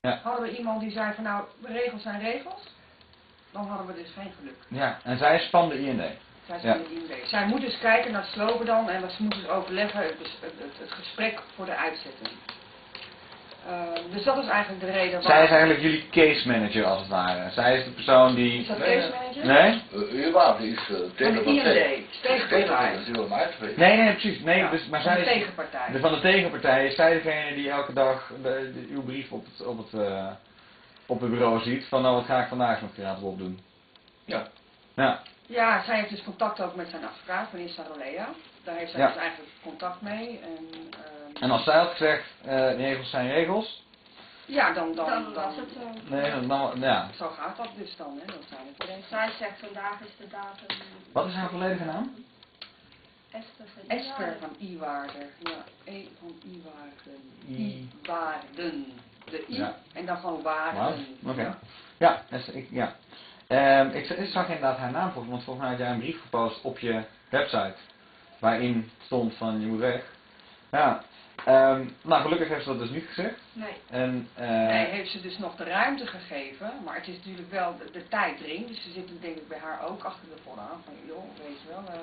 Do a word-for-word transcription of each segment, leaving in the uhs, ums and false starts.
Ja. Hadden we iemand die zei van nou, regels zijn regels, dan hadden we dus geen geluk. Ja, en zij is van de I N D. Zij is Ja. van de I N D. Zij moet dus kijken naar Slobodan en ze moet dus overleggen het, het, het, het gesprek voor de uitzetting. Uh, dus dat is eigenlijk de reden waarom... Zij is eigenlijk jullie case manager als het ware. Zij is de persoon die... Is dat Nee, case manager? Nee? Uh, Uwa die is uh, Van tegen de wat I N zij. D, tegenpartij. Dat is wel mij geweest. Nee, nee, precies. Nee, Ja, dus, maar van zij de is... tegenpartij. De, van de tegenpartij is zij degene die elke dag de, de, uw brief op het, op, het, uh, op het bureau ziet. Van nou, wat ga ik vandaag nog gratis doen? Ja. Ja. Ja, zij heeft dus contact ook met zijn advocaat, meneer Sarolea. Daar heeft zij Ja. dus eigenlijk contact mee. En, uh, En als zij had gezegd, uh, regels zijn regels. ja, dan, dan, Dan dan, was het zo. Nee, dan, dan ja. Zo gaat dat dus dan, hè. Dan zijn het regels. Zij zegt vandaag is de datum. Wat is haar volledige naam? Esther van Esther van Iwaarder. Ja, E van Iwaarden. I- Iwaarden. De I Ja. en dan gewoon Waarden. Wauw, oké. Ja. Ja, dus ik, ja. Um, ik, ik zag inderdaad haar naam volgens, want volgens mij had jij een brief gepost op je website. Waarin stond van je moet weg. Ja. Um, nou, gelukkig heeft ze dat dus niet gezegd. Nee. En, uh, Nee, heeft ze dus nog de ruimte gegeven, maar het is natuurlijk wel de, de tijd erin, dus ze zitten denk ik bij haar ook achter de volle aan van joh, weet je wel.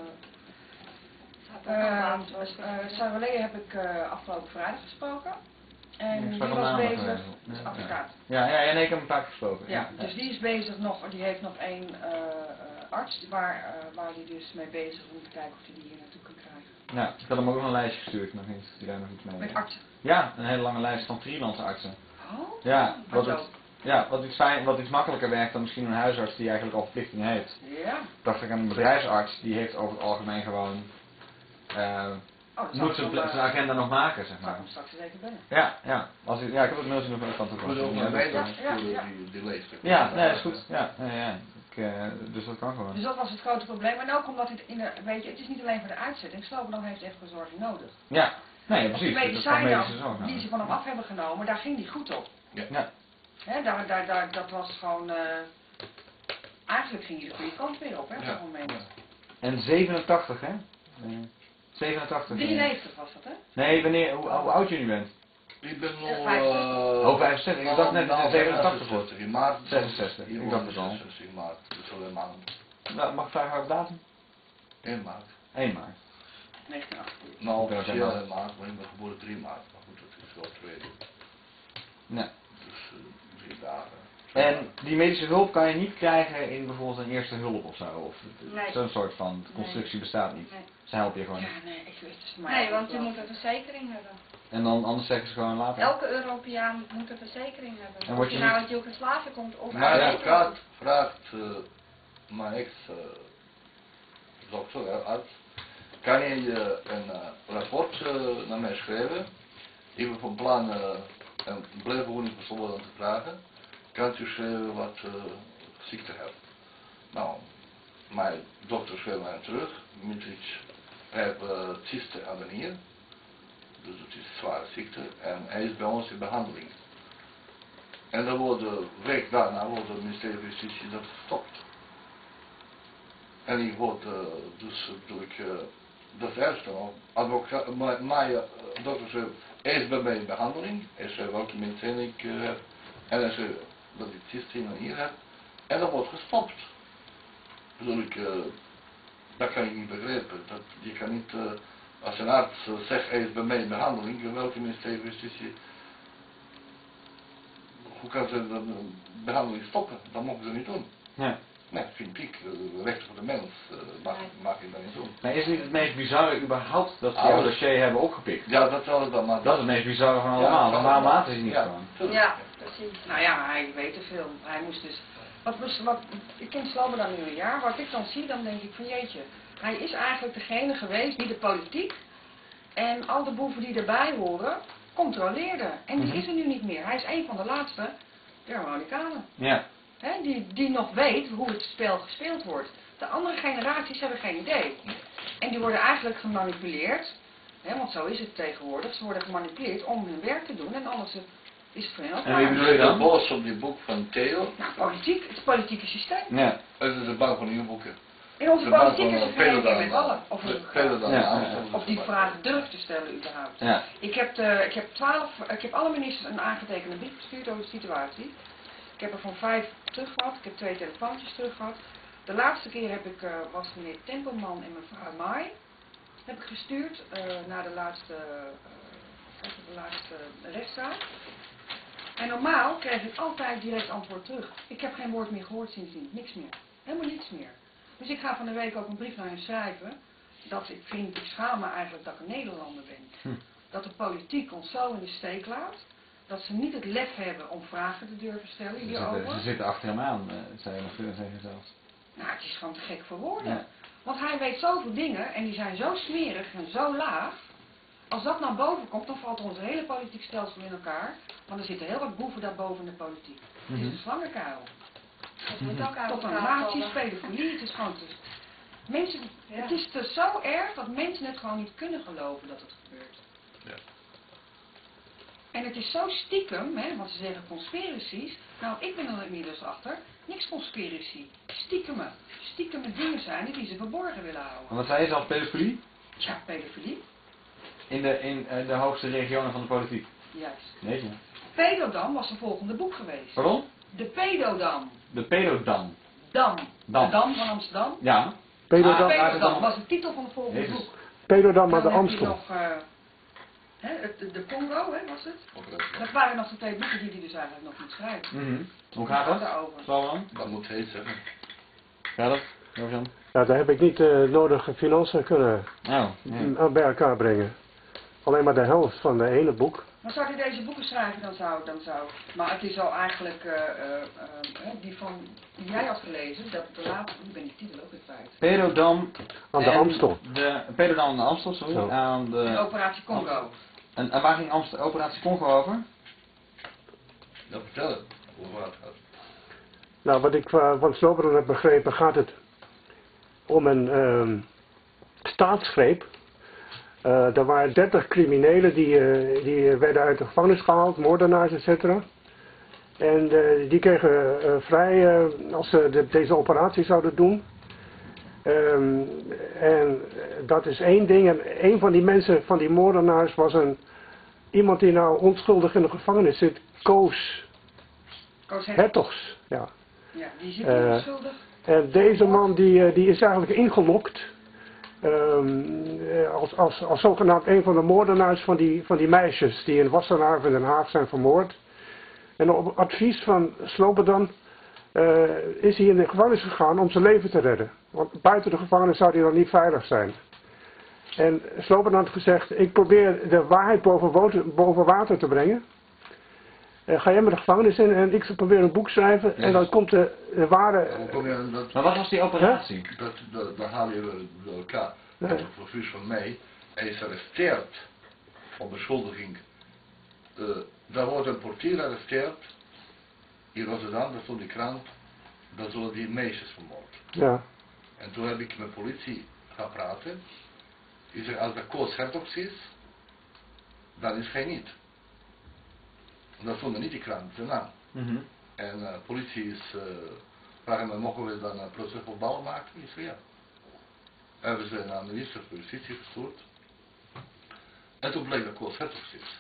Uh, uh, uh, Sarolea heb ik uh, afgelopen vrijdag gesproken en ik die sprak al was maandag bezig, geweest. dus Ja, advocaat. Ja, ja, ja, nee, ik heb hem vaak gesproken. Ja, dus die is bezig nog, die heeft nog één uh, uh, arts waar, uh, waar die dus mee bezig is om te kijken of hij die hier naartoe kan krijgen. Ja, ik had hem ook nog een lijstje gestuurd, nog iets, die daar nog iets mee Met deed. artsen. Ja, een hele lange lijst van freelance artsen. Oh? Ja, wat, Wat het, ja, wat, iets fijn, wat iets makkelijker werkt dan misschien een huisarts die eigenlijk al verplichting heeft. Ja. Dacht ik aan een bedrijfsarts, die heeft over het algemeen gewoon, uh, Oh, dat moet zal zijn, ik zijn agenda nog maken, zeg Zal ik maar. hem straks eens even bellen. Ja, ja, als ik, ja, ik heb het mailtje nog van de kant op. Goed ook naar mij dan Ja, ja, sturen ja. die, die leest. Ja, nee, dat is goed. Ja, ja, ja. Ik, uh, dus dat kan gewoon. Dus dat was het grote probleem. En ook omdat het in de, weet je, het is niet alleen voor de uitzetting. Slobodan heeft echt verzorging nodig. Ja, nee, Want precies. die Dat is gewoon medische medicijnen zorg. die nou. ze van hem af hebben genomen, daar ging hij goed op. Ja. Ja. Hè, daar, daar, daar, dat was gewoon, uh, eigenlijk ging hij de goede kant weer op, hè, op Ja. dat moment. En zevenentachtig, hè? Uh, zevenentachtig. drieënnegentig was dat, hè? Nee, wanneer, hoe, hoe oud je nu bent? Ik ben nu... vijfenzestig. Oh, vijfenzestig. Ik dacht net dat het zevenentachtig wordt. In maart. zesenzestig. Hier Ik dacht wordt het al. zesenzestig in maart. Dus al een maand. Nou, mag ik vragen welke datum? één maart. één maart. negentien achtentachtig. Nou, Oké, officieel oké, in maart, maar ik ben geboren drie maart. Maar goed, dat is wel twee. Nee. Dus uh, drie dagen. En die medische hulp kan je niet krijgen in bijvoorbeeld een eerste hulp of zo? Of Nee. zo'n soort van constructie bestaat niet. Nee. Ze helpen je gewoon. Ja, nee, ik weet het maar. Nee, want je moet een verzekering hebben. En dan anders zeggen ze gewoon later. Elke Europeaan moet een verzekering hebben. En word Of je je nou niet- uit Joegoslavië komt of Mijn uit advocaat Nederland. vraagt uh, mijn ex uh, dokter, uh, arts, kan je uh, een uh, rapport uh, naar mij schrijven? Ik ben van plan uh, een blijfwoning voor Slobodan te vragen. Kan u schrijven wat uh, ziekte hebt? Nou, mijn dokter schreef mij terug. Mitric heeft uh, cyste aan de nier. Dus het is een zware ziekte. En hij is bij ons in behandeling. En dan wordt de week daarna wordt het ministerie van Justitie dat gestopt. En ik word uh, dus natuurlijk, uh, dat is erg dan. Advocaat, mijn, mijn uh, dokter zei, hij is bij mij in behandeling. Hij zei welke medicijnen ik uh, heb. En hij zei dat ik cysteine hier heb. En dat wordt gestopt. Dus ik, uh, dat kan ik niet begrijpen. Dat, je kan niet, uh, als een arts uh, zegt hij is bij mij in behandeling, welke ministerie van Justitie, hoe kan ze de behandeling stoppen? Dat mogen ze niet doen. Ja. Nee, vind ik, uh, recht voor de mens uh, mag, mag je dat niet doen. Maar is het niet het meest bizarre überhaupt dat ze Ah, jouw dat- dossier hebben opgepikt? Ja, dat zal het dan maar. Dat is het meest bizarre van allemaal. Want waarom laten ze het niet ja, gewoon? tuurlijk. Ja, precies. Nou ja, hij weet te veel. Hij moest dus... Wat, was- wat, ik ken Slobodan nu een jaar. Wat ik dan zie, dan denk ik van jeetje. Hij is eigenlijk degene geweest die de politiek en al de boeven die erbij horen, controleerde. En die Mhm. is er nu niet meer. Hij is een van de laatste Amerikanen. Ja. Hè, die, die nog weet hoe het spel gespeeld wordt. De andere generaties hebben geen idee. En die worden eigenlijk gemanipuleerd. Hè, want zo is het tegenwoordig. Ze worden gemanipuleerd om hun werk te doen. En alles is het voor hen ook En wie waar. bedoel Ik je ben dan? boos op die boek van Theo. Nou, politiek, het politieke systeem. Ja. Het is de bang van uw boeken. In onze de man politiek van, is eh, er geen Peter meer met dan, alle. eh, Of, Peter dan, Ja, ja, ja, of die vraag durft te stellen überhaupt. Ja. Ik heb, de, ik heb twaalf, ik heb alle ministers een aangetekende brief gestuurd over de situatie. Ik heb er van vijf terug gehad, ik heb twee telefoontjes terug gehad. De laatste keer heb ik, uh, was meneer Tempelman en mevrouw Maai, heb ik gestuurd uh, naar de laatste, uh, de laatste rechtszaak. En normaal kreeg ik altijd direct antwoord terug. Ik heb geen woord meer gehoord sindsdien, niks meer. Helemaal niks meer. Dus ik ga van de week ook een brief naar hen schrijven, dat ik vind, ik schaam me eigenlijk dat ik een Nederlander ben. Hm. Dat de politiek ons zo in de steek laat, dat ze niet het lef hebben om vragen te durven stellen Ze hierover. zitten, ze zitten achter hem aan, uh, zou je nog kunnen zeggen zelfs. Nou, het is gewoon te gek voor woorden. Ja. Want hij weet zoveel dingen en die zijn zo smerig en zo laag. Als dat naar boven komt, dan valt ons hele politiek stelsel in elkaar. Want er zitten heel wat boeven daarboven in de politiek. Het is Mhm. een slangenkuil. Dat moet ook Tot een uitgehaald nazi, worden. pedofilie, het is gewoon te... Mensen, Ja. het is te zo erg dat mensen het gewoon niet kunnen geloven dat het gebeurt. Ja. En het is zo stiekem, hè, want ze zeggen conspiracies. Nou, ik ben er inmiddels achter. Niks conspiracy. Stiekeme. Stiekeme dingen zijn het die ze verborgen willen houden. En wat zei je zelf, pedofilie? Ja, pedofilie. In de, in uh, de hoogste regionen van de politiek. Juist. Nee, ja. Pedodam was een volgende boek geweest. Pardon? De Pedodam. De pedodam. Dam. Dam. De Dam van Amsterdam. Ja. Pedodam, Ah, De daar is het Pedodam dan- was de titel van het volgende Jezus. boek. Pedodam aan de Dan heb je Amstel. nog, uh, hè, het, de, de Congo, hè, was het? Oké. Dat waren nog de twee boeken die hij dus eigenlijk nog moet schrijven. Mhm. Hoe gaat dat? Daarover. Sloan? Dat moet heet zeggen. Verder? Roosjan? Ja, daar heb ik niet de nodige financiën kunnen Oh, ja. mm, bij elkaar brengen. Alleen maar de helft van de ene boek. Maar zou hij deze boeken schrijven, dan zou, dan zou... Maar het is al eigenlijk, uh, uh, uh, die van, die jij had gelezen, dat de laatste, ik ben die titel ook weer kwijt. Pedodam Aan de en Amstel. De, Pedodam aan de Amstel, sorry. Zo. Aan En de, Operatie Congo. en, en waar ging Amstel, Operatie Congo over? Dat vertellen. Hoe het gaat. Nou, wat ik uh, van Slobodan heb begrepen, gaat het om een uh, staatsgreep. Uh, er waren dertig criminelen die, uh, die werden uit de gevangenis gehaald, moordenaars, et cetera. En uh, die kregen uh, vrij uh, als ze de, deze operatie zouden doen. Um, en dat is één ding. En een van die mensen, van die moordenaars, was een, iemand die nou onschuldig in de gevangenis zit, Koos Koos Hertog. Hertogs. Ja. Ja, die zit Eh, onschuldig. En deze man die, uh, die is eigenlijk ingelokt. Um, als, als, als zogenaamd een van de moordenaars van die, van die meisjes die in Wassenaar in Den Haag zijn vermoord. En op advies van Slobodan uh, is hij in de gevangenis gegaan om zijn leven te redden. Want buiten de gevangenis zou hij dan niet veilig zijn. En Slobodan had gezegd, ik probeer de waarheid boven, water, boven water te brengen. Uh, ga jij met de gevangenis in en ik probeer een boek schrijven. Yes. En dan komt de, de ware... Hoe kom je aan dat? Maar wat was die operatie? Dat, dat, dat haal je wel door elkaar. Nee. Dat is een advies van mij. Hij is gearresteerd op beschuldiging. Uh, daar wordt een portier gearresteerd. In Rotterdam, dat stond in de krant. Dan zullen die meisjes vermoord. Ja, En toen heb ik met politie gaan praten. Die zegt, als dat Koos Hertogs is, dan is hij niet. Dat stond er niet in de krant, zijn naam. Mhm. En uh, politie is, uh, vragen me, mogen we dan een proces verbaal maken? Ik zei ja. En we zijn naar de minister van Justitie gestuurd. En toen bleek dat Koos Hertogs is.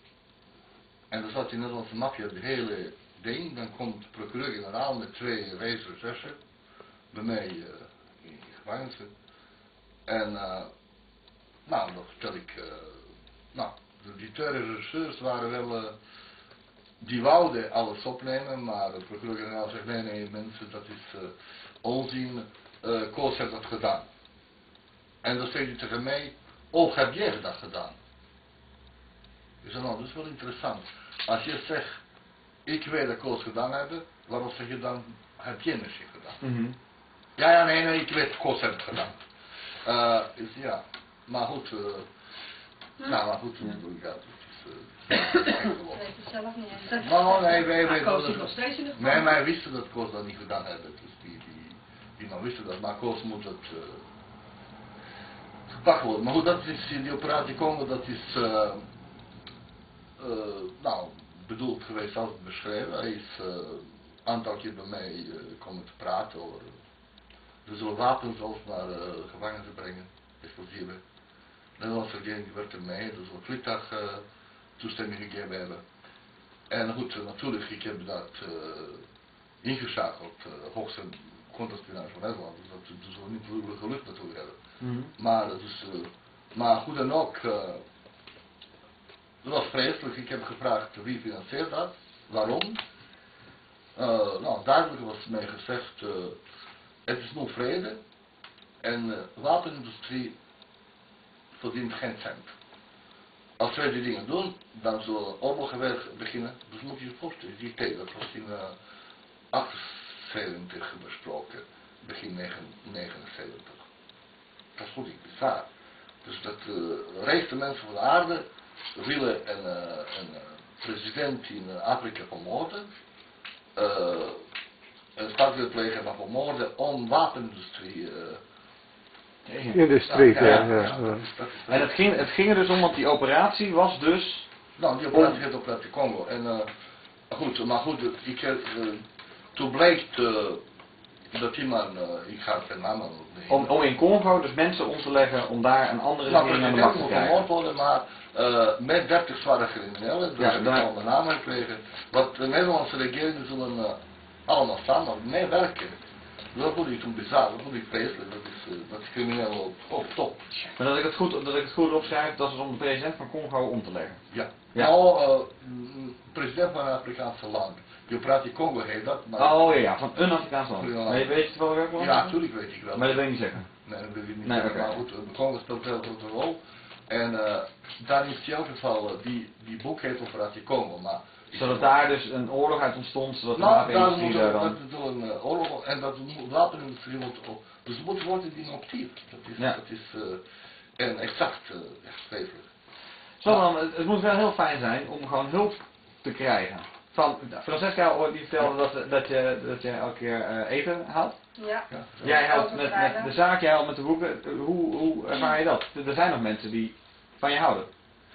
En dan zat in Nederlandse maffia het hele ding. Dan komt de procureur-generaal met twee rechercheurs bij mij uh, in gevangenis. En uh, nou, dan vertel ik, uh, nou, die twee rechercheurs waren wel... Uh, die wouden alles opnemen, maar de procureur-generaal zegt, nee, nee mensen, dat is uh, onzin, uh, Koos heeft dat gedaan. En dan zegt hij tegen mij, of heb jij dat gedaan? Ik zeg, nou, dat is wel interessant. Als je zegt, ik weet dat Koos gedaan hebben, waarom zeg je dan, heb jij misschien gedaan? Mhm. Ja, ja, nee, nee, ik weet, Koos heeft het gedaan. Uh, is, ja, maar goed, uh, nou, maar goed, dat doe ik uit. Ik weet het zelf niet eens. Nou, nee, wij Maar weten Koos dat- zit nog steeds in de Nee, gevangenis. maar wij wisten dat Koos dat niet gedaan hebben. Dus die, die, die man wisten dat, maar Koos moet het uh, gepakt worden. Maar goed, dat is in die operatie Congo, dat is uh, uh, nou, bedoeld geweest als het beschreven. Hij is uh, een aantal keer bij mij uh, komen te praten over Er zullen wapens zelfs naar uh, gevangenissen brengen, explosieven. De Nederlandse regering werkt ermee, er zal vliegtuig uh, toestemming gegeven hebben. En goed, uh, natuurlijk, ik heb dat uh, ingeschakeld, uh, hoogste contraspionage van Nederland, dus dat dus we niet vrolijk gelukt natuurlijk hebben. Mm-hmm. Maar, dus, uh, maar goed dan ook, uh, dat was vreselijk, ik heb gevraagd wie financiert dat, waarom. Uh, nou, duidelijk was mij gezegd, uh, het is nu vrede en de uh, wapenindustrie verdient geen cent. Als wij die dingen doen, dan zullen we oorlogsgeweer beginnen. Dus moet je je voorstellen, die tijd, dat was in uh, achtenzeventig besproken, begin negenenzeventig. Dat is goed niet bizar. Dus dat de uh, rijkste mensen van de aarde willen een, uh, een uh, president in uh, Afrika vermoorden. Uh, een staatsgreep plegen en vermoorden om wapenindustrie. Uh, Industrie, ja. ja, ja, ja. ja. Dat is, dat is, en het ging, het ging er dus om, want die operatie was dus... Nou, die operatie heet Operatie Congo. En uh, goed, maar goed, ik, uh, toen blijkt uh, dat iemand, uh, ik ga zijn naam niet. Om, om in Congo dus mensen om te leggen om daar een andere nou, regering aan de macht te krijgen. vermoord worden, maar uh, met dertig zware criminelen, dus ja, heb daar... ik al de naam gekregen. Wat de Nederlandse regeringen zullen uh, allemaal samen meewerken. Dat vond ik toen bizar, dat vond ik vreselijk, dat is, uh, dat is crimineel op, op top. Maar dat ik het goed, dat ik het goed opschrijf, dat is om de president van Congo om te leggen. Ja, ja. Nou, uh, president van een Afrikaanse land. Die operatie Congo heet dat. Maar oh ja, van een Afrikaanse land. Ja. Maar je weet het wel welk land? Ja, natuurlijk weet ik wel. Maar dat wil je niet zeggen? Nee, dat wil ik niet nee, zeggen, okay. Maar goed, de Congo speelt een heel grote rol. En uh, daar is in elk geval, uh, die, die boek heet Operatie Congo, maar... Zodat daar dus een oorlog uit ontstond, zodat nou, de wapenindustrie daar dan... dat is een uh, oorlog en dat de wapenindustrie moet... Dus moet worden inactief. Dat is, ja. dat is uh, en exact, uh, echt vreselijk. Zo dan, het, het moet wel heel fijn zijn om gewoon hulp te krijgen. Van, Francesca die vertelde dat, dat, je, dat je elke keer uh, eten haalt. Ja. ja. Jij helpt met, met de zaak, jij helpt met de boeken. Hoe, hoe ervaar je dat? Er zijn nog mensen die van je houden.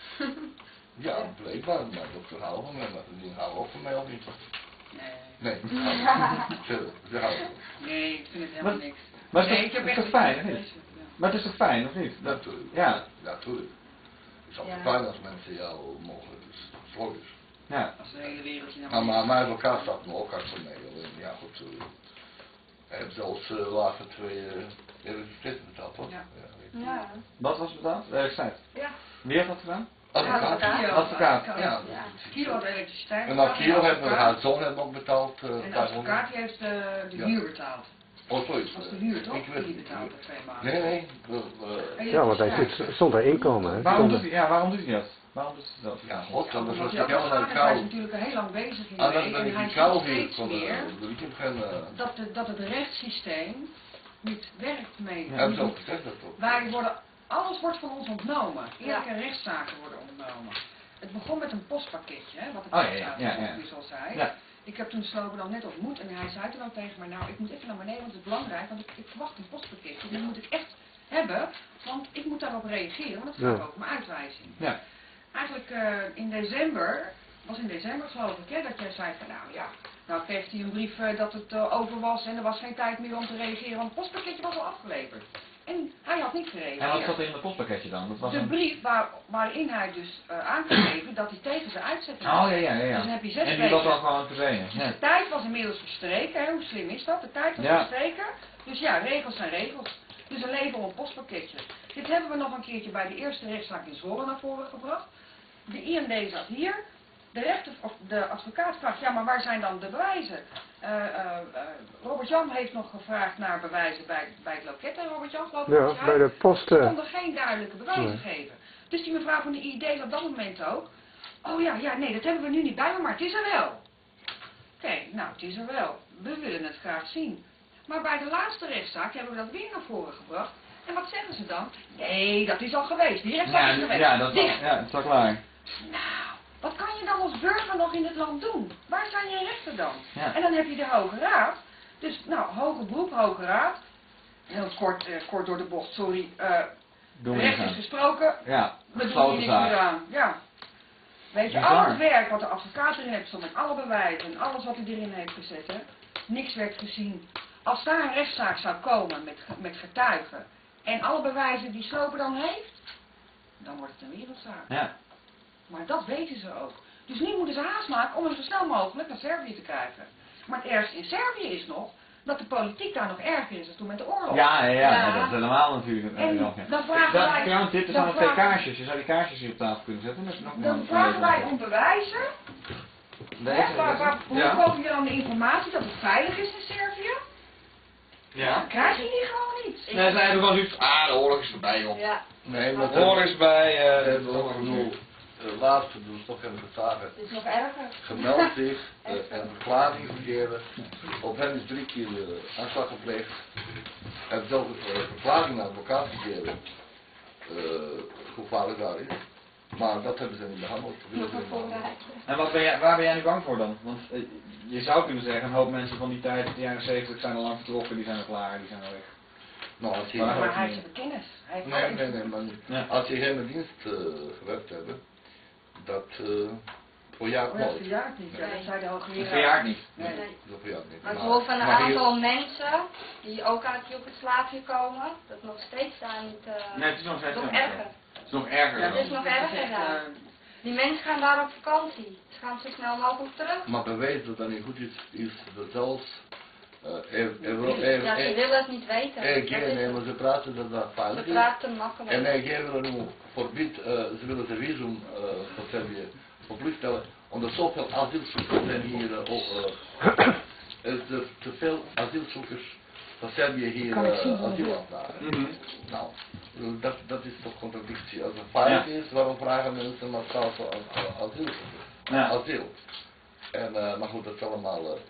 Ja, blijkbaar, maar dokter houden van mij, maar die houden ook van mij of niet? Nee. Nee, ze houden Nee, ik vind het helemaal maar, niks. Maar het nee, is, ik heb is echt toch fijn, of niet? Ja. Maar het is toch fijn, of niet? Dat, natuurlijk. Ja, natuurlijk. Het is altijd ja. fijn als mensen jou mogen, dus dat is logisch. Ja. Als de hele wereldje naar maar, maar mijn advocaat staat me ook achter mij. Ja goed, uh, hij heeft zelfs uh, laatste twee uh, elektriciteit betaald, toch? Ja. Ja. ja. Wat was betaald? Elektriciteit. Ja. Wie heeft dat gedaan? Advocaat. Ja, advocaat. Ja. Ja. ja. Kilo had elektriciteit. En dan Kilo heeft haar zoon heeft ook betaald. Uh, en de advocaat die heeft uh, de ja. huur betaald. Oh, zoiets. Dat was de huur toch? Ik weet die betaald voor twee maanden. Nee, nee. Uh, uh, ja, want hij zit zonder inkomen. Hè? Waarom doet hij, ja, waarom doet hij dat? Waarom doet hij dat? Ja, god, dan ja, is hij helemaal naar de Hij is kou. natuurlijk al heel lang bezig in de Ah, week dan en is hij die kou ziet hier steeds van meer de, ik heb geen... Uh, dat, de, dat het rechtssysteem niet werkt mee. Ja, dat is ook gezegd dat toch. Wij worden, alles wordt van ons ontnomen. Eerlijke rechtszaken worden ontnomen. Het begon met een postpakketje, hè, wat ik oh, ja, ja, ja, ja. dus al zei. Ja. Ik heb toen Sloben dan net ontmoet en hij zei toen al tegen mij, nou ik moet even naar beneden, want het is belangrijk, want ik, ik verwacht een postpakketje. Die moet ik echt hebben, want ik moet daarop reageren, want het gaat Ja. over mijn uitwijzing. Ja. Eigenlijk uh, in december, was in december geloof ik, hè, dat jij zei van nou ja, nou kreeg hij een brief uh, dat het uh, over was en er was geen tijd meer om te reageren, want het postpakketje was al afgeleverd. En hij had niet gereageerd. En wat zat er in het postpakketje dan? Dat was de een... brief waar, waarin hij dus uh, aangegeven dat hij tegen zijn uitzetting Oh was. ja, ja, ja. ja. Dus dan heb je zes en die weken. was al gewoon verdwenen. Dus Ja. de tijd was inmiddels verstreken, hè? Hoe slim is dat? De tijd was Ja. verstreken. Dus ja, regels zijn regels. Dus een leven om een postpakketje. Dit hebben we nog een keertje bij de eerste rechtszaak in Zwolle naar voren gebracht. De I N D zat hier. De, rechter, of de advocaat vraagt, ja maar waar zijn dan de bewijzen? Uh, uh, uh, Robert-Jan heeft nog gevraagd naar bewijzen bij, bij het loket. En Robert-Jan geloof ik Ja, bij de post. Ze Uh, konden geen duidelijke bewijzen nee. geven. Dus die mevrouw van de I D op dat moment ook. Oh ja, ja, nee, dat hebben we nu niet bij me, maar het is er wel. Oké, okay, nou het is er wel. We willen het graag zien. Maar bij de laatste rechtszaak hebben we dat weer naar voren gebracht. En wat zeggen ze dan? Nee, dat is al geweest. Die rechtszaak Ja, is geweest. ja, dat was, Dicht. ja, het is al klaar. Nou, wat kan je dan als burger nog in het land doen? Waar zijn je rechten dan? Ja. En dan heb je de Hoge Raad. Dus, nou, hoger beroep, Hoge Raad. Heel kort, eh, kort door de bocht, sorry. Uh, Doen we recht niet is aan. gesproken. Ja, We doen grote hier niks zaak. meer aan. Ja. Weet je, Bizar. al het werk wat de advocaat erin heeft, stond met alle bewijzen en alles wat hij erin heeft gezet, hè. Niks werd gezien. Als daar een rechtszaak zou komen met, met getuigen en alle bewijzen die Sloper dan heeft, dan wordt het een wereldzaak. Ja. Maar dat weten ze ook. Dus nu moeten ze haast maken om hem zo snel mogelijk naar Servië te krijgen. Maar het ergste in Servië is nog dat de politiek daar nog erger is dan toen met de oorlog. Ja, ja, ja, Ja. dat is helemaal natuurlijk. En nog, ja. dan vragen Dat, wij- trouwens, dit is dan dan twee vragen- kaarsjes. Je zou die kaarsjes hier op tafel kunnen zetten. Dat is nog Dan vragen wij om bewijzen. Deze, Hè, waar, waar, hoe ja. koop je dan de informatie dat het veilig is in Servië? Ja. Dat krijg je die gewoon niet. Nee, zij hebben wel zoiets. Ah, de oorlog is voorbij, joh. Ja, Nee, maar De oorlog is bij. we eh hebben ook genoeg. Uh, laatste doen ze toch even getuigen. het is nog erger. Gemeld zich uh, en een verklaring gegeven. Op hem is drie keer uh, aanslag gepleegd. Hij heeft zelf een uh, verklaring naar de advocaat gegeven. Uh, hoe vaardig daar is. Maar dat hebben ze niet behandeld. Dat willen ze niet behandelen. En wat ben jij, waar ben jij nu bang voor dan? Want eh, je zou kunnen zeggen, een hoop mensen van die tijd, de jaren zeventig, zijn al lang vertrokken, die zijn al klaar, die zijn al weg. Nou, als je, Maar- Maar hij heeft de kennis. Hij heeft nee, alle nee, nee, maar niet. Ja. Als je hier in dienst uh, gewerkt hebben, dat uh, verjaart Oh, dat nooit. verjaart niet. Ja, dat zei de Dat hoogleraar. verjaart niet. Nee. Nee. Dat verjaart niet. Maar ik hoor van een maar hier- aantal mensen die ook uit Joegoslavië komen, dat nog steeds daar niet, uh, Nee, het is nog steeds nog zo. erger. Het is nog erger. Ja, dan. het is nog dat erger echt, daar. eh, Die mensen gaan daar op vakantie. Ze gaan zo snel mogelijk terug. Maar bewijs dat dat niet goed is, is dat zelfs uh, er, er, wil- er, Ja, ze er, willen het niet weten. er, Dat geen, is nee, het. maar ze praten dat dat Ze veilig is. praten makkelijk. En hij willen nu verbiedt, uh, ze willen de visum uh, voor Servië verplicht stellen, omdat zoveel asielzoekers zijn hier, uh, oh, uh, er is er te veel asielzoekers van Servië hier Kan ik zien uh, hoe asiel het aanvragen. Mhm. Nou, dat, dat is toch contradictie. Als het veilig Ja. is, waarom vragen mensen massaal voor a- a- asielzoekers? Ja. Asiel. En, uh, maar goed, dat is allemaal, uh,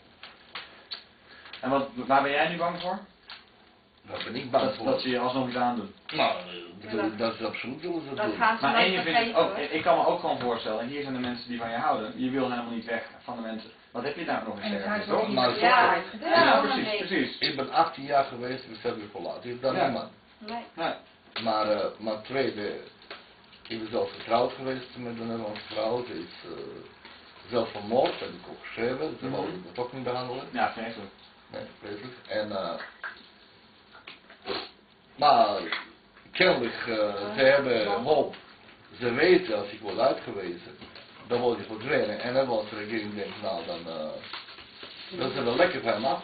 En wat, waar ben jij nu bang voor? daar ben ik bang Dat, voor. dat ze je alsnog iets aandoen. Nou, uh, dat, dat is absoluut zullen ze Dat doen. gaan ze Maar en nooit je vindt het vergeten ook, hoor. ik kan me ook gewoon voorstellen, en hier zijn de mensen die van je houden, je wil helemaal niet weg van de mensen. Wat heb je daar nog in En het Servië, huis toch? wordt niet Maar met zo- Ja, ja, gedaan. Ja, Ja, precies, nee. precies. Ik ben achttien jaar geweest in Servië verlaten. Ik ben Ja. niemand. Nee. Nee. Maar, uh, maar tweede, ik ben zelfs getrouwd geweest met een Nederlandse vrouw. Ze is uh, zelfs vermoord, heb ik ook geschreven. Ze Mhm. wilden het ook niet behandelen. Ja, vreselijk. Nee, vreselijk. En, uh, maar kennelijk, uh, ze hebben hoop. Ze weten als ik word uitgewezen, dan word je verdwenen. En dan wordt de regering denkt, nou dan, uh, dat is wel lekker van hem af.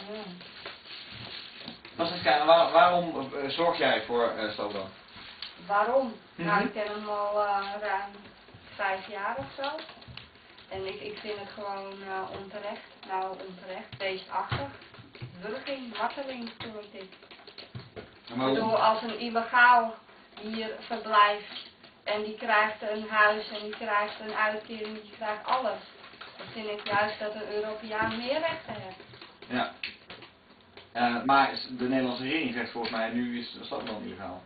Maar eens kijken, waar, waarom uh, zorg jij voor uh, Slobodan? Waarom? Mhm. Nou, ik ken hem al uh, ruim vijf jaar of zo. En ik, ik vind het gewoon uh, onterecht. Nou, onterecht. Beestachtig. Wurging, marteling, noem ik dit. Maar Ik bedoel, als een illegaal hier verblijft en die krijgt een huis en die krijgt een uitkering, die krijgt alles. Dan vind ik juist dat een Europeaan meer rechten heeft. Ja. Uh, maar de Nederlandse regering zegt volgens mij, nu is Slobodan illegaal.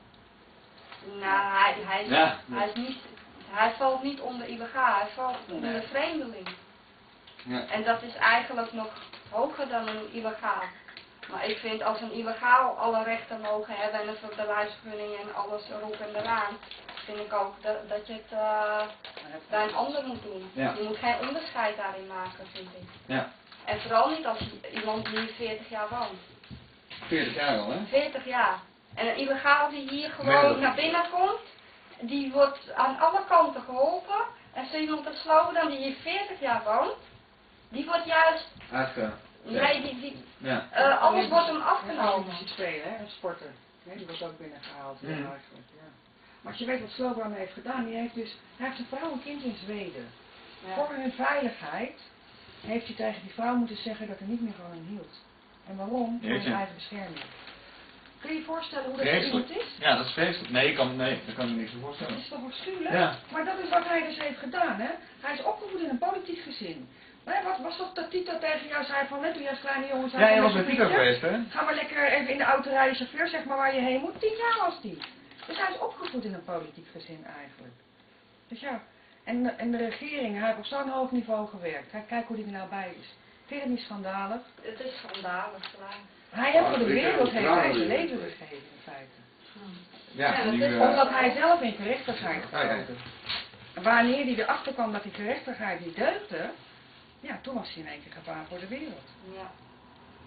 Nou, hij, hij, is, Ja. hij, is niet, hij valt niet onder illegaal, hij valt onder Nee. de vreemdeling. Ja. En dat is eigenlijk nog hoger dan een illegaal. Maar ik vind als een illegaal alle rechten mogen hebben en een verblijfsvergunning en alles erop en eraan, vind ik ook dat, dat je het uh, bij een ander moet doen. Ja. Je moet geen onderscheid daarin maken, vind ik. Ja. En vooral niet als iemand die hier veertig jaar woont. veertig jaar al, hè? veertig jaar. En een illegaal die hier Nee, gewoon dat- naar binnen komt, die wordt aan alle kanten geholpen. En zo iemand als Slobodan die hier veertig jaar woont, die wordt juist, Uitge... nee, die, die, Ja. uh, alles wordt hem Een afgenomen. Olympische Spelen, hè, een sporter. Nee, die wordt ook binnengehaald. Ja, Mhm. eigenlijk, ja. Maar als je weet wat Slobodan heeft gedaan, die heeft dus, hij heeft een vrouw en kind in Zweden. Ja. Voor hun veiligheid heeft hij tegen die vrouw moeten zeggen dat hij niet meer van hen hield. En waarom? Voor Jeetje. hun eigen bescherming. Kun je je voorstellen hoe dat Vreselijk. iemand is? Ja, dat is vreselijk. Nee, ik kan, nee, daar kan ik me niks voor Dat voorstellen. is toch afschuwelijk? Ja. Maar dat is wat hij dus heeft gedaan, hè? Hij is opgevoed in een politiek gezin. Maar wat was toch dat Tito tegen jou zei van, net toen jij als kleine jongen zei... Ja, je van, was met Tito Pietje, geweest, hè? Ga maar lekker even in de auto rijden, chauffeur, zeg maar waar je heen moet. Tien jaar was die. Dus hij is opgevoed in een politiek gezin eigenlijk. Dus ja, en, de- en de regering, hij heeft op zo'n hoog niveau gewerkt. Kijk, kijk hoe die er nou bij is. Vind je het niet schandalig? Het is schandalig, klaar. Hij heeft Maar voor de ik heb wereld het heeft hij gedaan, zijn dus. leven gegeven in feite. Ja, Ja, dat nu, is eh, Omdat hij zelf in gerechtigheid ja, ja. gekozen. En wanneer hij erachter kwam dat die gerechtigheid niet deugde, ja, toen was hij in één keer gevaar voor de wereld. Ja.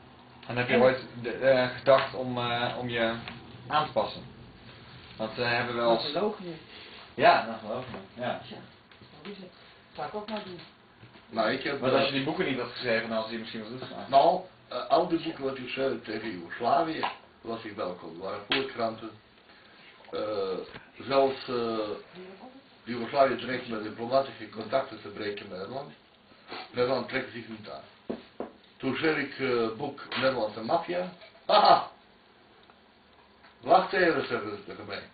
En heb je ooit uh, gedacht om, uh, om je aan te passen? Want we uh, hebben wel eens... Analogie. Ja, analogie. Ja. Tja, wat is het? Dat zou ik ook maar doen. Nou, ik heb... Maar als je die boeken niet had geschreven, dan had je misschien wat uitgemaakt. Nou, uh, al die boeken wat ik schreef tegen Joegoslavië, was ik welkom. Er waren voorkranten. Uh, zelfs uh, Joegoslavië trekt met diplomatische contacten te breken met Nederland. Nederland trekt zich niet aan. Toen schreef ik het uh, boek Nederlandse Mafia. Haha! Wacht even, zeggen ze tegen mij.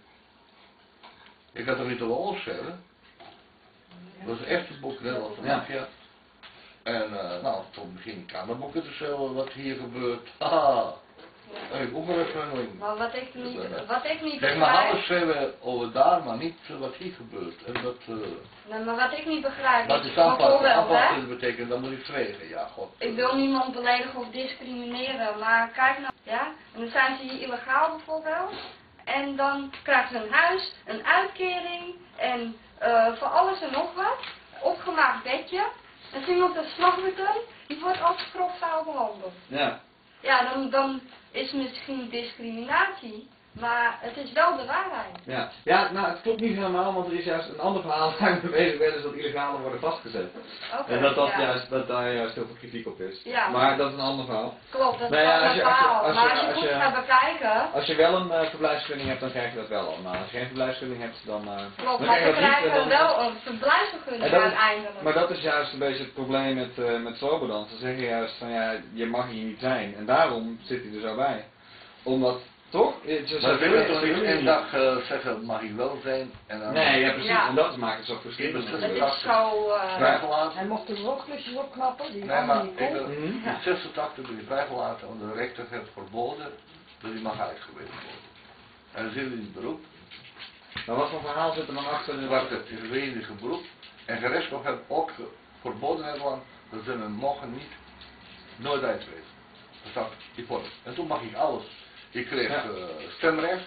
Ik had er niet over opgeschreven. Dat was het eerste boek Nederlandse Ja. Mafia. En uh, nou, toen begin ik kamerboeken te schrijven wat hier gebeurt. Haha! En ik ook maar even. Maar wat ik niet, wat ik niet Kijk, maar alles begrijp, schrijven over daar, maar niet uh, wat hier gebeurt. En dat, uh, nee, maar wat ik niet begrijp dat is is aanpassen. bijvoorbeeld, hè, Aanpassen betekent, dan moet ik zwijgen, ja, god. ik wil niemand beledigen of discrimineren, maar kijk nou, ja, en dan zijn ze hier illegaal bijvoorbeeld, en dan krijgen ze een huis, een uitkering, en uh, voor alles en nog wat, opgemaakt bedje, en als iemand een slagbeton, die wordt als grofvuil behandeld. Ja. Ja, dan, dan is het misschien discriminatie, maar het is wel de waarheid. Ja. Ja, nou het klopt niet helemaal, want er is juist een ander verhaal waar ik mee bezig ben, is dat illegalen worden vastgezet. Okay, En dat, dat, ja. juist, dat daar juist heel veel kritiek op is. Ja. Maar dat is een ander verhaal. Klopt, dat is Nou ja, wel als een je- als je- verhaal. als je- Maar als je als goed je- gaat bekijken, Als je wel een uh, verblijfsvergunning hebt, dan krijg je dat wel al. Maar als je geen verblijfsvergunning hebt, dan, uh, klopt, dan maar krijg ze je dat niet. En krijgen dan- wel een verblijfsvergunning En dat is- uiteindelijk. Maar dat is juist een beetje het probleem met, uh, met Slobodan. Ze zeggen juist van ja, je mag hier niet zijn. En daarom zit hij er zo bij. Omdat, toch? Je- Ze, ze Maar ik willen- wil ze toch niet willen één niet. dag uh, zeggen, mag ik wel zijn, en dan Nee, ja precies. Ja. En dat maakt het zo frustrerend. Het Het natuurlijk. is zo, uh, vrijgelaten. Hij mocht de rotklusjes opknappen, die Nee, allemaal maar niet ik kon. ben Mhm. in zesentachtig ben ik vrijgelaten, want de rechter heeft verboden dat hij mag uitgewezen worden. En dan zit hij in het beroep. Maar wat voor verhaal zit er dan achter? Er was het Israëlische beroep. En gerechtshof heeft ook verboden in Nederland dat ze hem mogen niet nooit uitwezen. Dat staat die vonnis. En toen mag ik alles. Ik kreeg Ja. uh, stemrecht.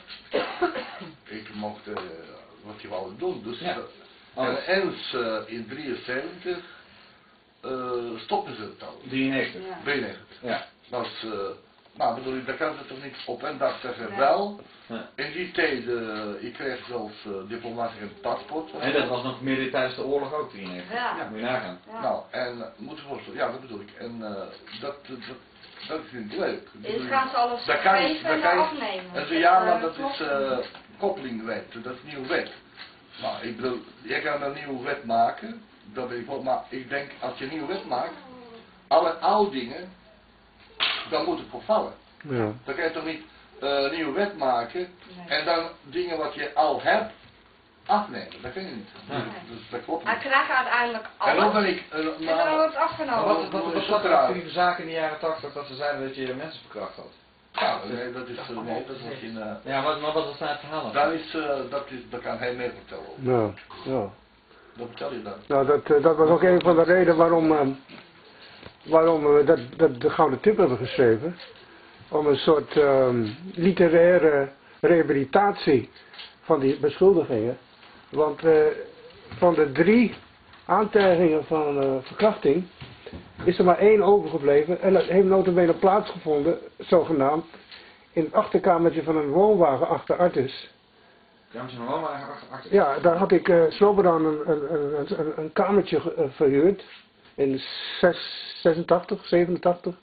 Ik mocht uh, wat je wou doen. Dus Ja. uh, en eens uh, in drieënzeventig uh, stoppen ze het al. drieënnegentig. Ja. drieënnegentig. Ja. Dat is, uh, nou bedoel ik, daar kan ze toch niet op een dag zeggen Nee. wel. Ja. In die tijd, uh, ik kreeg zelfs uh, diplomatisch een paspoort. En dat was nog midden tijdens de oorlog ook drieënnegentig. Ja. Moet je nagaan. ja. Nou, en uh, moet je voorstellen, ja dat bedoel ik. En uh, dat, dat, dat is niet leuk. Eerst gaan ze alles Daar kan je- geven daar en kan dan je- afnemen. En zo ja, maar eh, dat klopt. is uh, koppelingwet, dat is nieuwe wet. Nou, ik bedoel, jij kan een nieuwe wet maken, dat weet ik wel, maar ik denk als je een nieuwe wet maakt, alle oude dingen, dan moet het vervallen. Ja. Dan kan je toch niet uh, een nieuwe wet maken Nee. en dan dingen wat je al hebt afnemen. Dat kan je niet. Ja. Dus dat klopt Hij niet. krijgt uiteindelijk En dan alles ben ik, uh, en dan nou, wordt het Maar afgenomen. wat, wat, wat, wat was er voor die zaken in de jaren tachtig dat ze zeiden dat je mensen verkracht had? ja, nee, dat is, uh, nee, dat is in, uh, Ja, maar, maar wat was daar het verhaal over? dat is, uh, dat is, dat kan hij meer vertellen. Ja, ja. Dat vertel je dan. Nou, dat, eh, dat was ook een van de redenen waarom, eh, waarom we dat, dat de Gouden Tip hebben geschreven. Om een soort eh, literaire rehabilitatie van die beschuldigingen. Want eh, van de drie aantijgingen van eh, verkrachting is er maar één overgebleven. En dat heeft nota bene plaatsgevonden, zogenaamd, in het achterkamertje van een woonwagen achter Artis. Ja, maar ze gewoon maar achter. achter. Ja, daar had ik uh, Slobodan een, een, een, een, een kamertje uh, verhuurd. In zes, zesentachtig, zevenentachtig.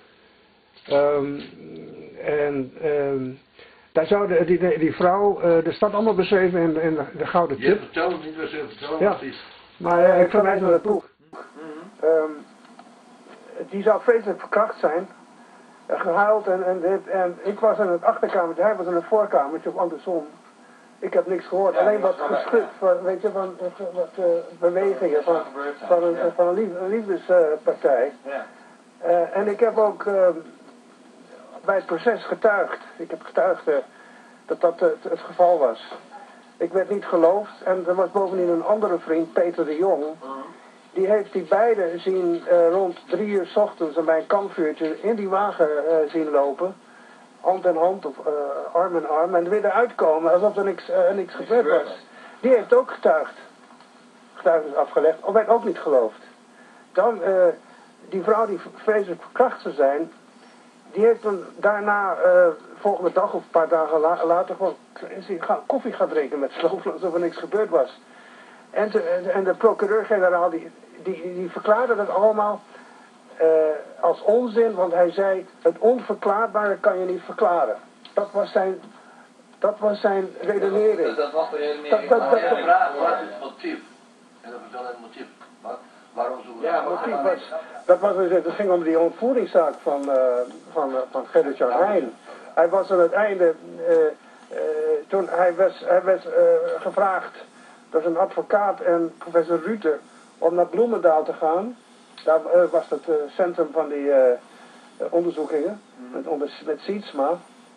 Um, en um, daar zou de, die, die, die vrouw, uh, er staat allemaal beschreven in, in de, de Gouden Je Tip. vertelt niet wat ze vertellen, Ja. wat is. Maar uh, ik verwijs naar het boek. Um, die zou vreselijk verkracht zijn. Uh, gehuild en, en dit. En ik was in het achterkamertje, hij was in het voorkamertje of andersom. Ik heb niks gehoord, Ja, alleen dat wat is wel geschud, van, weet je, van uh, wat uh, bewegingen van, van een, Ja. van een, lief, een liefdespartij. Ja. Uh, en ik heb ook uh, bij het proces getuigd. Ik heb getuigd uh, dat dat uh, het, het geval was. Ik werd niet geloofd en er was bovendien een andere vriend, Peter de Jong. Die heeft die beiden zien uh, rond drie uur 's ochtends en bij een kampvuurtje in die wagen uh, zien lopen. Hand in hand of uh, arm in arm en weer eruit komen alsof er niks, uh, niks gebeurd was. Die heeft ook getuigd. Getuigenis afgelegd, of werd ook niet geloofd. Dan, uh, die vrouw die vreselijk verkracht zou zijn, die heeft dan daarna, uh, volgende dag of een paar dagen la later, gewoon is hij gaan, koffie gaan drinken met Sloofland, alsof er niks gebeurd was. En, te, en de procureur-generaal, die, die, die verklaarde dat allemaal uh, als onzin, want hij zei, het onverklaarbare kan je niet verklaren. Dat was zijn, dat was zijn redenering. Dat, dat was de redenering. Dat, dat, maar dat, ja, de vraag, wat is het motief? En dat vertel het motief. Wat, waarom zo? Ja, het motief was, dat was dus, het ging om die ontvoeringszaak van, uh, van, uh, van Gerrit-Jan Heijn. Hij was aan het einde, uh, uh, toen hij was, hij werd uh, gevraagd door zijn advocaat en professor Rutte om naar Bloemendaal te gaan. Daar uh, was het uh, centrum van die uh, onderzoekingen, met, onder, met Sietsma.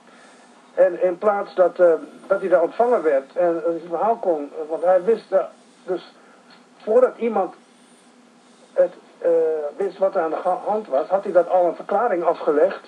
En in plaats dat, uh, dat hij daar ontvangen werd en uh, zijn verhaal kon, want hij wist, uh, dus voordat iemand het uh, wist wat er aan de hand was, had hij dat al een verklaring afgelegd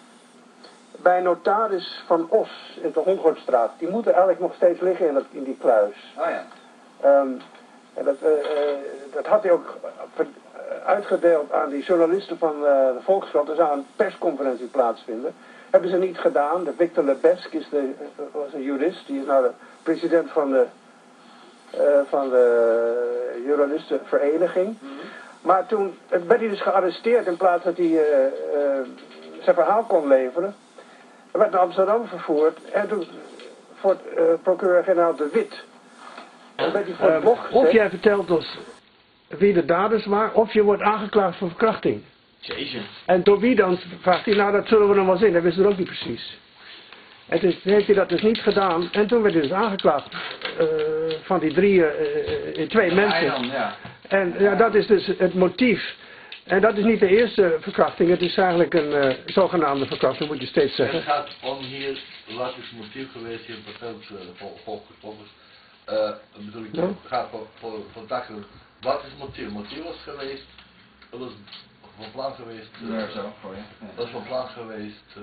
bij notaris van Os in de Hongortstraat. Die moeten eigenlijk nog steeds liggen in, dat, in die kluis. Oh ja. Um, en dat, uh, uh, dat had hij ook uitgedeeld aan die journalisten van uh, de Volkskrant. Er zou een persconferentie plaatsvinden. Hebben ze niet gedaan. De Victor Lebesque is de, uh, was een jurist. Die is nou de president van de, uh, van de juralistenvereniging. Mm-hmm. Maar toen werd hij dus gearresteerd in plaats dat hij uh, uh, zijn verhaal kon leveren. Hij werd naar Amsterdam vervoerd en toen voor uh, procureur-generaal De Wit. Dan werd hij voor het blog gezet. Of jij vertelt ons wie de daders waren, of je wordt aangeklaagd voor verkrachting. Jeetje. En door wie dan, vraagt hij, nou dat zullen we nog wel zien, dat wisten we ook niet precies. En toen heeft hij dat dus niet gedaan en toen werd hij dus aangeklaagd uh, van die drie, uh, uh, twee mensen. Dan, ja. En ja, dat is dus het motief. En dat is niet de eerste verkrachting, het is eigenlijk een uh, zogenaamde verkrachting, moet je steeds zeggen. Het gaat om hier, wat is het motief geweest, hier vertelt uh, volgens uh, bedoel ik, ja? Het gaat voor, voor, voor dagen, wat is het motief? Het motief was geweest, het was van plan geweest, uh, ja, zo, voor je. Ja. Het was van plan geweest uh,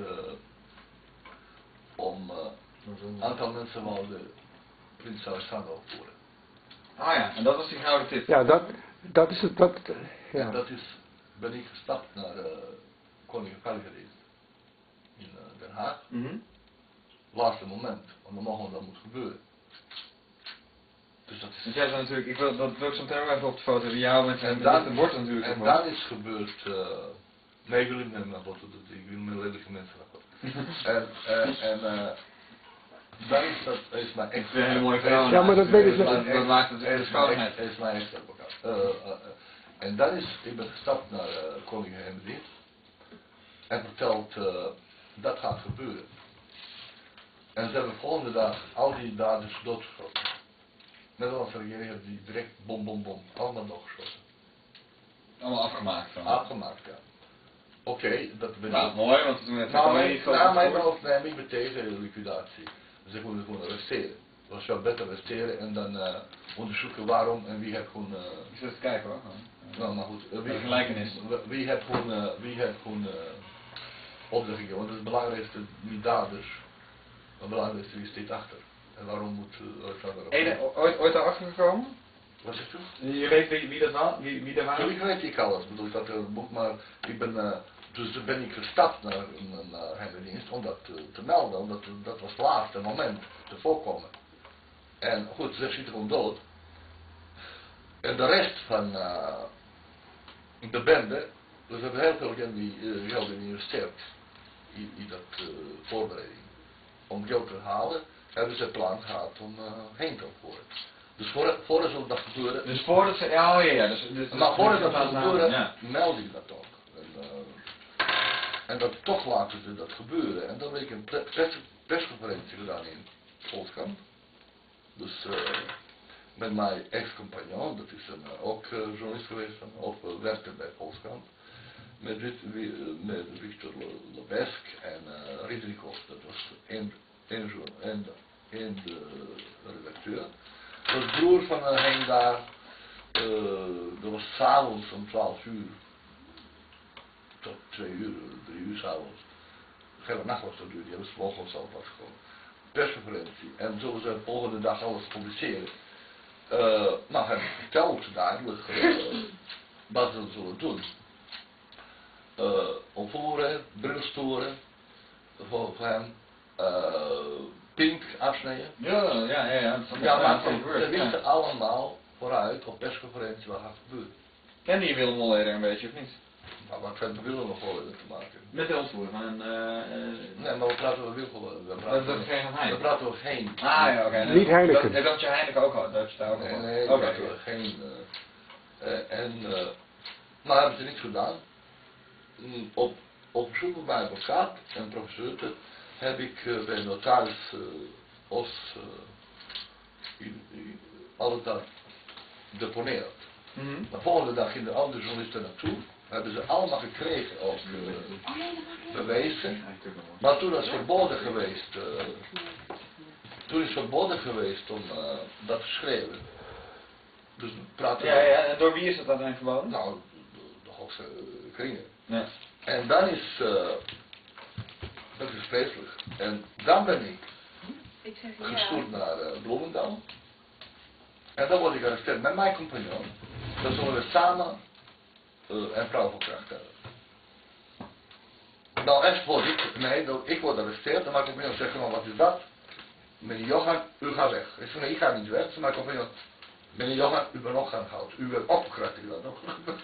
om uh, een aantal mensen wouden Prins Alexander opvoeren. Ah ja, en dat was die gouden tip. Ja, dat, dat is het, dat, ja. En dat is, ben ik gestapt naar uh, Koninklijke geweest, in uh, Den Haag. Mm-hmm. Laatste moment, want dan mogen dat moet gebeuren. Dus dat is... Dus jij hebt natuurlijk, ik wil, dat wil ik zo meteen even op de foto hebben, jou met en dan wordt natuurlijk. En dan is gebeurd, uh, nee ik wil niet meer naar foto, ik wil met lelijke mensen naar foto. en, uh, en, uh, dan is dat, is mijn ex. Een hele mooie vrouw. Ja, maar dat weet ik niet. Dat maakt het echt schoonheid. Dat is mijn ex-advocaat. Uh, uh, uh, en dan is, ik ben gestapt naar uh, koningin Henry en verteld, uh, dat gaat gebeuren. En ze hebben de volgende dag al die daders doodgeschoten. Nederlandse regering heeft die direct bom bom bom, allemaal doodgeschoten. Allemaal afgemaakt dan. Afgemaakt, ja. Oké, okay, dat ben ik. Nou, mooi, want toen werd het nou, niet nou, nou, mijn hoofdneming betekent liquidatie. Dus ik moet het gewoon arresteren. Het was wel beter arresteren en dan uh, onderzoeken waarom en wie heeft gewoon... Uh, ik zit te kijken hoor. Ja. Nou, maar goed. Uh, wie, gelijkenis. Wie, wie heeft gewoon, uh, wie heeft gewoon uh, opdrachtingen, want het belangrijkste niet daders, het belangrijkste is dit achter. En waarom moet uh, Alexander... Ene, ooit, ooit daarachter gekomen? Wat zegt u? Je weet wie, wie dat was? Wie, wie daar waren? Natuurlijk weet ik alles, bedoel dat er moet maar, ik ben, uh, dus ben ik gestapt naar een uh, dienst om dat uh, te melden, omdat uh, dat was het laatste moment te voorkomen. En goed, ze zit gewoon dood. En de rest van uh, de bende, dus hebben heel veel geld die uh, geld geïnvesteerd in, in dat uh, voorbereiding. Om geld te halen, hebben ze het plan gehad om uh, heen te voeren. Dus voor, voordat zal dat gebeuren... Dus voordat ze... Ja, oh ja, ja. Dus, dus, maar voordat dat dus, gebeuren, ja. meld ik dat ook. En, uh, en dat toch laten ze dat gebeuren. En dan heb ik een pers, persconferentie gedaan in Volkskrant. Dus uh, met mijn ex-compagnon, dat is een, uh, ook uh, journalist geweest, en ook uh, werkte bij Volkskrant. Met, met Victor Lebesque en uh, Ridrikov, dat was één en de redacteur. Dat was broer van uh, Henk daar, uh, dat was s'avonds om twaalf uur, tot twee uur, drie uur s'avonds. De hele nacht was dat duur, die hebben ze morgens al pas gekomen. Persconferentie, en zullen ze de volgende dag alles publiceren. Uh, nou, hij vertelt duidelijk uh, wat ze zullen doen. uh, ontvoeren, brilstoren voor, voor hem, uh, pink afsnijden. Ja, ja, ja, ja. Dat is Ja, maar dat is ze wisten allemaal vooruit op persconferentie wat gaat gebeuren. Ken je Willem Holleder een beetje of niet? Maar wat heeft Willem nog wel te maken? Met de ontvoering van een... Uh, uh, nee, maar we praten over Willem. We praten dat is geen we Heineken. praten over geen. Ah ja, oké. Niet Heineken. Dat, dat je Heineken ook had, dat je daar ook Nee, al nee, we Oké. praten over geen. Uh, uh, en, uh, maar hebben ze niet gedaan. Mm, op, op verzoek bij advocaat en professor heb ik uh, bij notaris uh, Os uh, in, in, alles dat deponeerd. Mm-hmm. De volgende dag gingen de andere journalisten naartoe. Hebben ze allemaal gekregen ook uh, bewezen. Maar toen is het verboden geweest. Uh, toen is het verboden geweest om uh, dat te schrijven. Dus we praten. Ja, ja, en door wie is dat dan verboden? Nou, de, de hoogste kringen. Ja. En dan is, uh, dat is vreselijk. En dan ben ik Ik zeg gestuurd ja. naar uh, Bloemendaal. En dan word ik gearresteerd met mijn compagnon. Dan zullen we samen uh, een vrouw verkracht hebben. Nou, eerst word ik, nee, dan, ik word gearresteerd. Dan mijn compagnon zegt, nou, wat is dat? Meneer Johan, u gaat weg. Ik zeg, nee, ik ga niet weg. Dus mijn compagnon, meneer Johan, u bent nog gaan gehouden. U bent opgekracht. Ik dacht,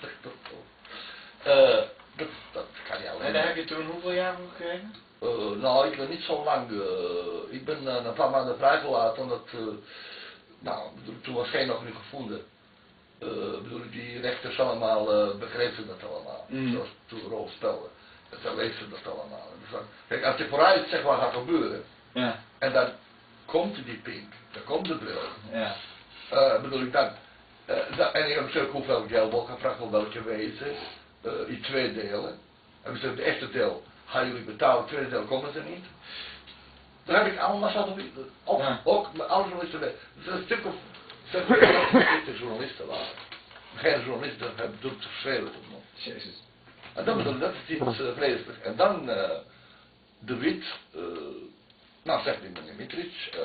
uh, dat, dat kan je alleen. En daar heb je toen hoeveel jaar voor gekregen? Uh, nou, ik ben niet zo lang. Uh, ik ben uh, een paar maanden vrijgelaten omdat. Uh, nou, toen was geen nog niet gevonden. Uh, bedoel ik, die rechters allemaal uh, begrepen dat allemaal. Mm. Zoals toen de rol stelde. En dan lezen ze dat allemaal. Dus dan, kijk, als je vooruit zegt wat gaat gebeuren. Ja. En dan komt die pink, dan komt de bril. Ja. Uh, bedoel ik dan. Uh, dan en ik heb gezegd hoeveel geld ook gevraagd op welke wijze. Uh, in twee delen. En we zeggen, de eerste deel gaan jullie betalen, het tweede deel komen ze niet. Dan heb ik allemaal zat op, ook, Ja. ook met alle journalisten bij. Dus een stuk of zeventig journalisten waren. Geen journalisten hebben het geschreven tot nog. Jezus. En dan bedoel ik, dat is iets uh, vreselijk. En dan uh, de Wit, uh, nou zegt die meneer Mitric, uh,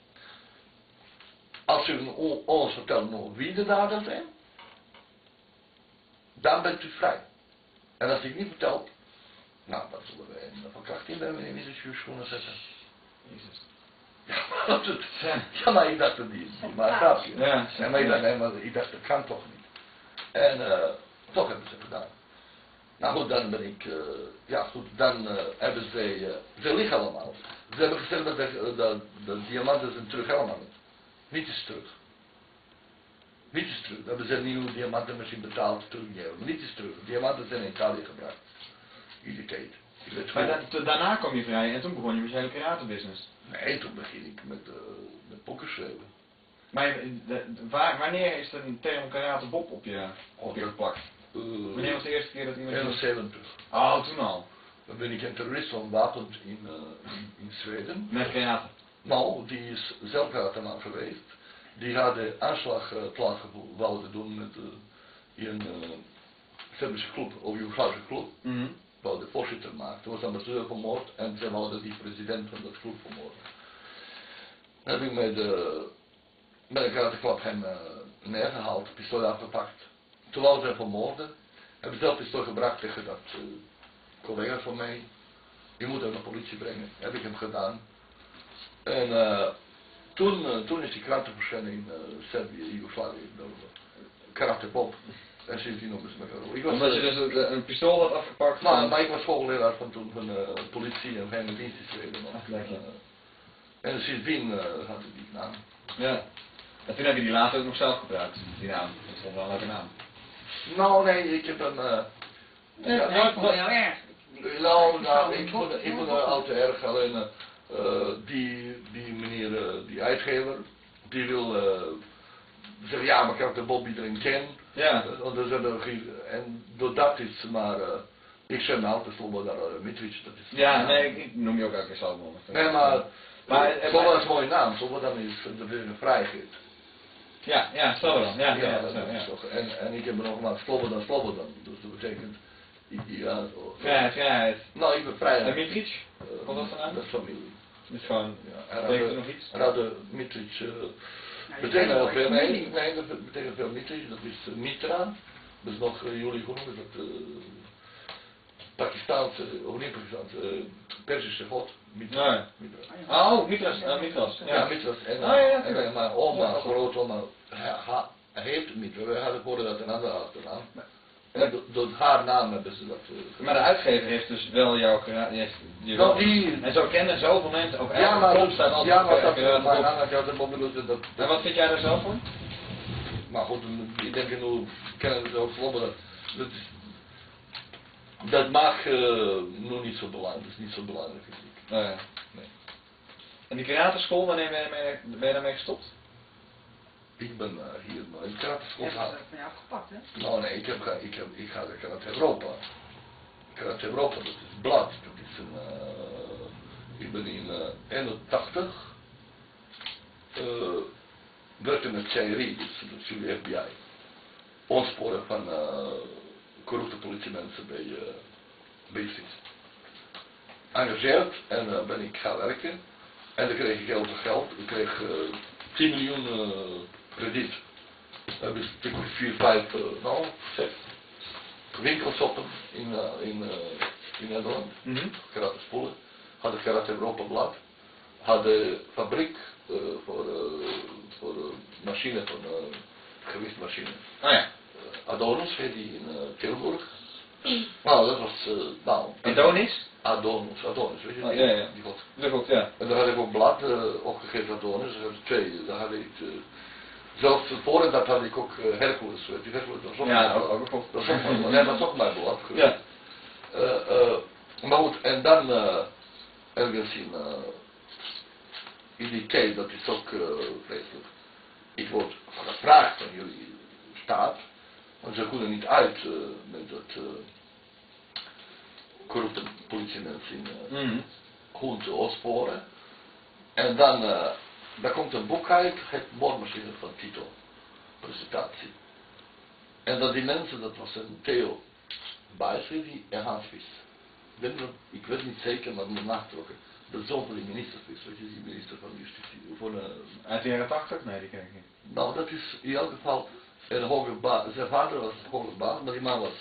als u ons vertelt nog wie de dader zijn, dan bent u vrij. En als ik niet vertel, nou dan zullen we een verkrachting bij meneer Mitric schoenen zetten. Jezus. Ja, maar, dat, ja, maar ik dacht het niet. Maar snap je? Ja. Ja, maar ik dacht, nee, maar ik dacht dat kan toch niet. En uh, toch hebben ze het gedaan. Nou goed, dan ben ik, uh, ja goed, dan uh, hebben ze, uh, ze liggen allemaal. Ze hebben gezegd dat de, de, de diamanten zijn terug helemaal niet. Niet is terug. Niet is terug. We hebben ze een nieuwe diamantenmachine betaald, teruggegeven. Niet is terug. Diamanten zijn in Italië gebruikt. Irritate. Ik weet Maar da daarna kwam je vrij en toen begon je met je hele karatebusiness. Nee, toen begin ik met, uh, met pokken schrijven. Maar je, de, de, waar, wanneer is er een term karate Bob op je, op je geplakt? Uh, Wanneer was de eerste keer dat iemand... eenenzeventig. Oh, toen al. Dan ben ik een terrorist ontwapend in, uh, in, in Zweden. Met karate. Nou, die is zelf karateman geweest. Die had de aanslag uh, plaatsgevonden doen met uh, een uh, Servische club, of Joegoslavische club. Mm-hmm. Wou de voorzitter maken. Toen was de ambassadeur vermoord en ze wilden die president van dat club vermoorden. Dan heb ik met, de, met een karateklap hem uh, neergehaald, pistool afgepakt. Toen wilden ze hem vermoorden. Heb ik zelf pistool gebracht tegen dat uh, collega van mij. Je moet hem naar de politie brengen. Heb ik hem gedaan. En uh, toen, uh, toen is die kranten verschenen in uh, Servië, Joegoslavië, Karate Bob. En sindsdien nog eens met elkaar. Omdat je dus een, een pistool had afgepakt. Maar, van... maar ik was googleraar van toen van uh, politie en geheime dienst in Zweden nog. Ach, lekker. Uh, en sindsdien uh, had ik die naam. Ja. En toen heb je die later ook nog zelf gebruikt, die naam. Dat stond wel een leuke naam. Nou nee, ik heb een... Uh, Ja, ja, ik vond het heel erg. nou, nou, ik vond ik vond het al te erg. Alleen uh, die, die meneer, uh, die uitgever, die wil uh, zeggen, ja, maar ik heb de Bob iedereen ken. Ja. Uh, dus, uh, en door dat is maar... Uh, ik zeg nou, dat is Slobodan uh, Mitric, dat is... Ja, nee, ik, ik noem je ook elke keer Salomon. Nee, maar... Maar, uh, Slobodan is een mooie naam, Slobodan is de weer een vrijheid. Ja, ja, Salomon. Ja, ja, Ja, ja, dat zo, is ja. toch. En, en ik heb er nog maar Slobodan, Slobodan. Dus dat betekent... Ja, Vrijheid, vrijheid. nou, ik ben vrij. En Mitric? Uh, Komt dat vandaan? Dat is familie. Dus gewoon, Ja, en betekent er hadden- nog iets? en hadden Mitric... Uh, Nou, betekent heel veel, nee, familie. nee, dat betekent veel Mitric. Dat is uh, Mitra. Dat is nog uh, jullie genoemd. Dat, uh, Pakistaanse, of niet Pakistaanse, uh, Persische god. Mitra. Ja. Mitra. Oh, Mitras, uh, Mitras. Ja, Ja. Mitras. En, Oh, ja, ja, en, en mijn oma, grootoma, hij heeft Mitra. We hadden gehoord dat een andere achternaam. En do- door haar naam hebben ze dat. Uh, Maar de uitgever heeft dus wel jouw karate. die heeft- die Nou, wel- die- En zo kennen zoveel mensen ook ja, eigenlijk. maar, Kop staat altijd ja, maar op, dat, eh, mijn op. naam had een mobiel dat, dat. En wat vind jij daar zelf van? Maar goed, ik denk nu kennen we het ook slobben. Dat, dat, dat mag uh, nu niet zo belangrijk, dat is niet zo belangrijk vind ik. Nou ja. Nee. En die karateschool, wanneer ben je, mee, ben je daarmee gestopt? Ik ben uh, hier maar in Je karateschool hebt gaan. het van jou afgepakt, hè? Nou nee, ik, heb, ga- ik, heb, ik ga naar Karate Europa. Karate Europa, dat is blad. Dat is een, uh, ik ben in uh, eenentachtig uh, werkte met C R I, dus dat is jullie F B I. Ontsporen van uh, corrupte politiemensen bij, uh, bij justitie. Engageerd en uh, ben ik gaan werken. En dan kreeg ik heel veel geld. Ik kreeg uh, tien miljoen uh, krediet. We hebben dus vier, vijf, uh, nou, zes winkels op in, uh, in, uh, in Nederland. Mhm. Karate spoelen. Hadden Karate Europa blad. Hadden fabriek uh, voor, uh, voor uh, machine, voor uh, gewichtsmachine. Oh ja. Uh, Adonis heet die in uh, Tilburg. Nou, dat was, uh, nou. Adonis? Adonis, Adonis, weet je Oh, die? ja, ja. Die god. Dat ook, ja. En daar had ik ook blad uh, opgegeven Adonis, daar had ik twee. Daar had ik, uh, zelfs voor dat had ik ook uh, Hercules, weet je, Hercules, dat was ook Ja, mijn ook, blad. ook, ook. Dat is ook mijn blad, nee, dat is ook mijn blad. Ja. Uh, uh, maar goed, en dan uh, ergens in, uh, in die tijd, dat is ook uh, vreselijk. Ik word gevraagd van jullie staat, want ze kunnen niet uit uh, met dat uh, corrupte politiemensen in uh, Mhm. goed te opsporen. En dan, uh, daar komt een boek uit, het Moordmachine van Tito, presentatie. En dat die mensen, dat was een Theo Bijsredi en Hans Vis. Ik weet, niet, ik weet niet zeker, maar ik moet nachtrokken. De zoon van die minister Vis, weet je, die minister van Justitie. Voor een, Uit de jaren tachtig? Nee, die ken ik niet. nou, dat is in elk geval een hoge baas. Zijn vader was een hoge baas, maar die man was.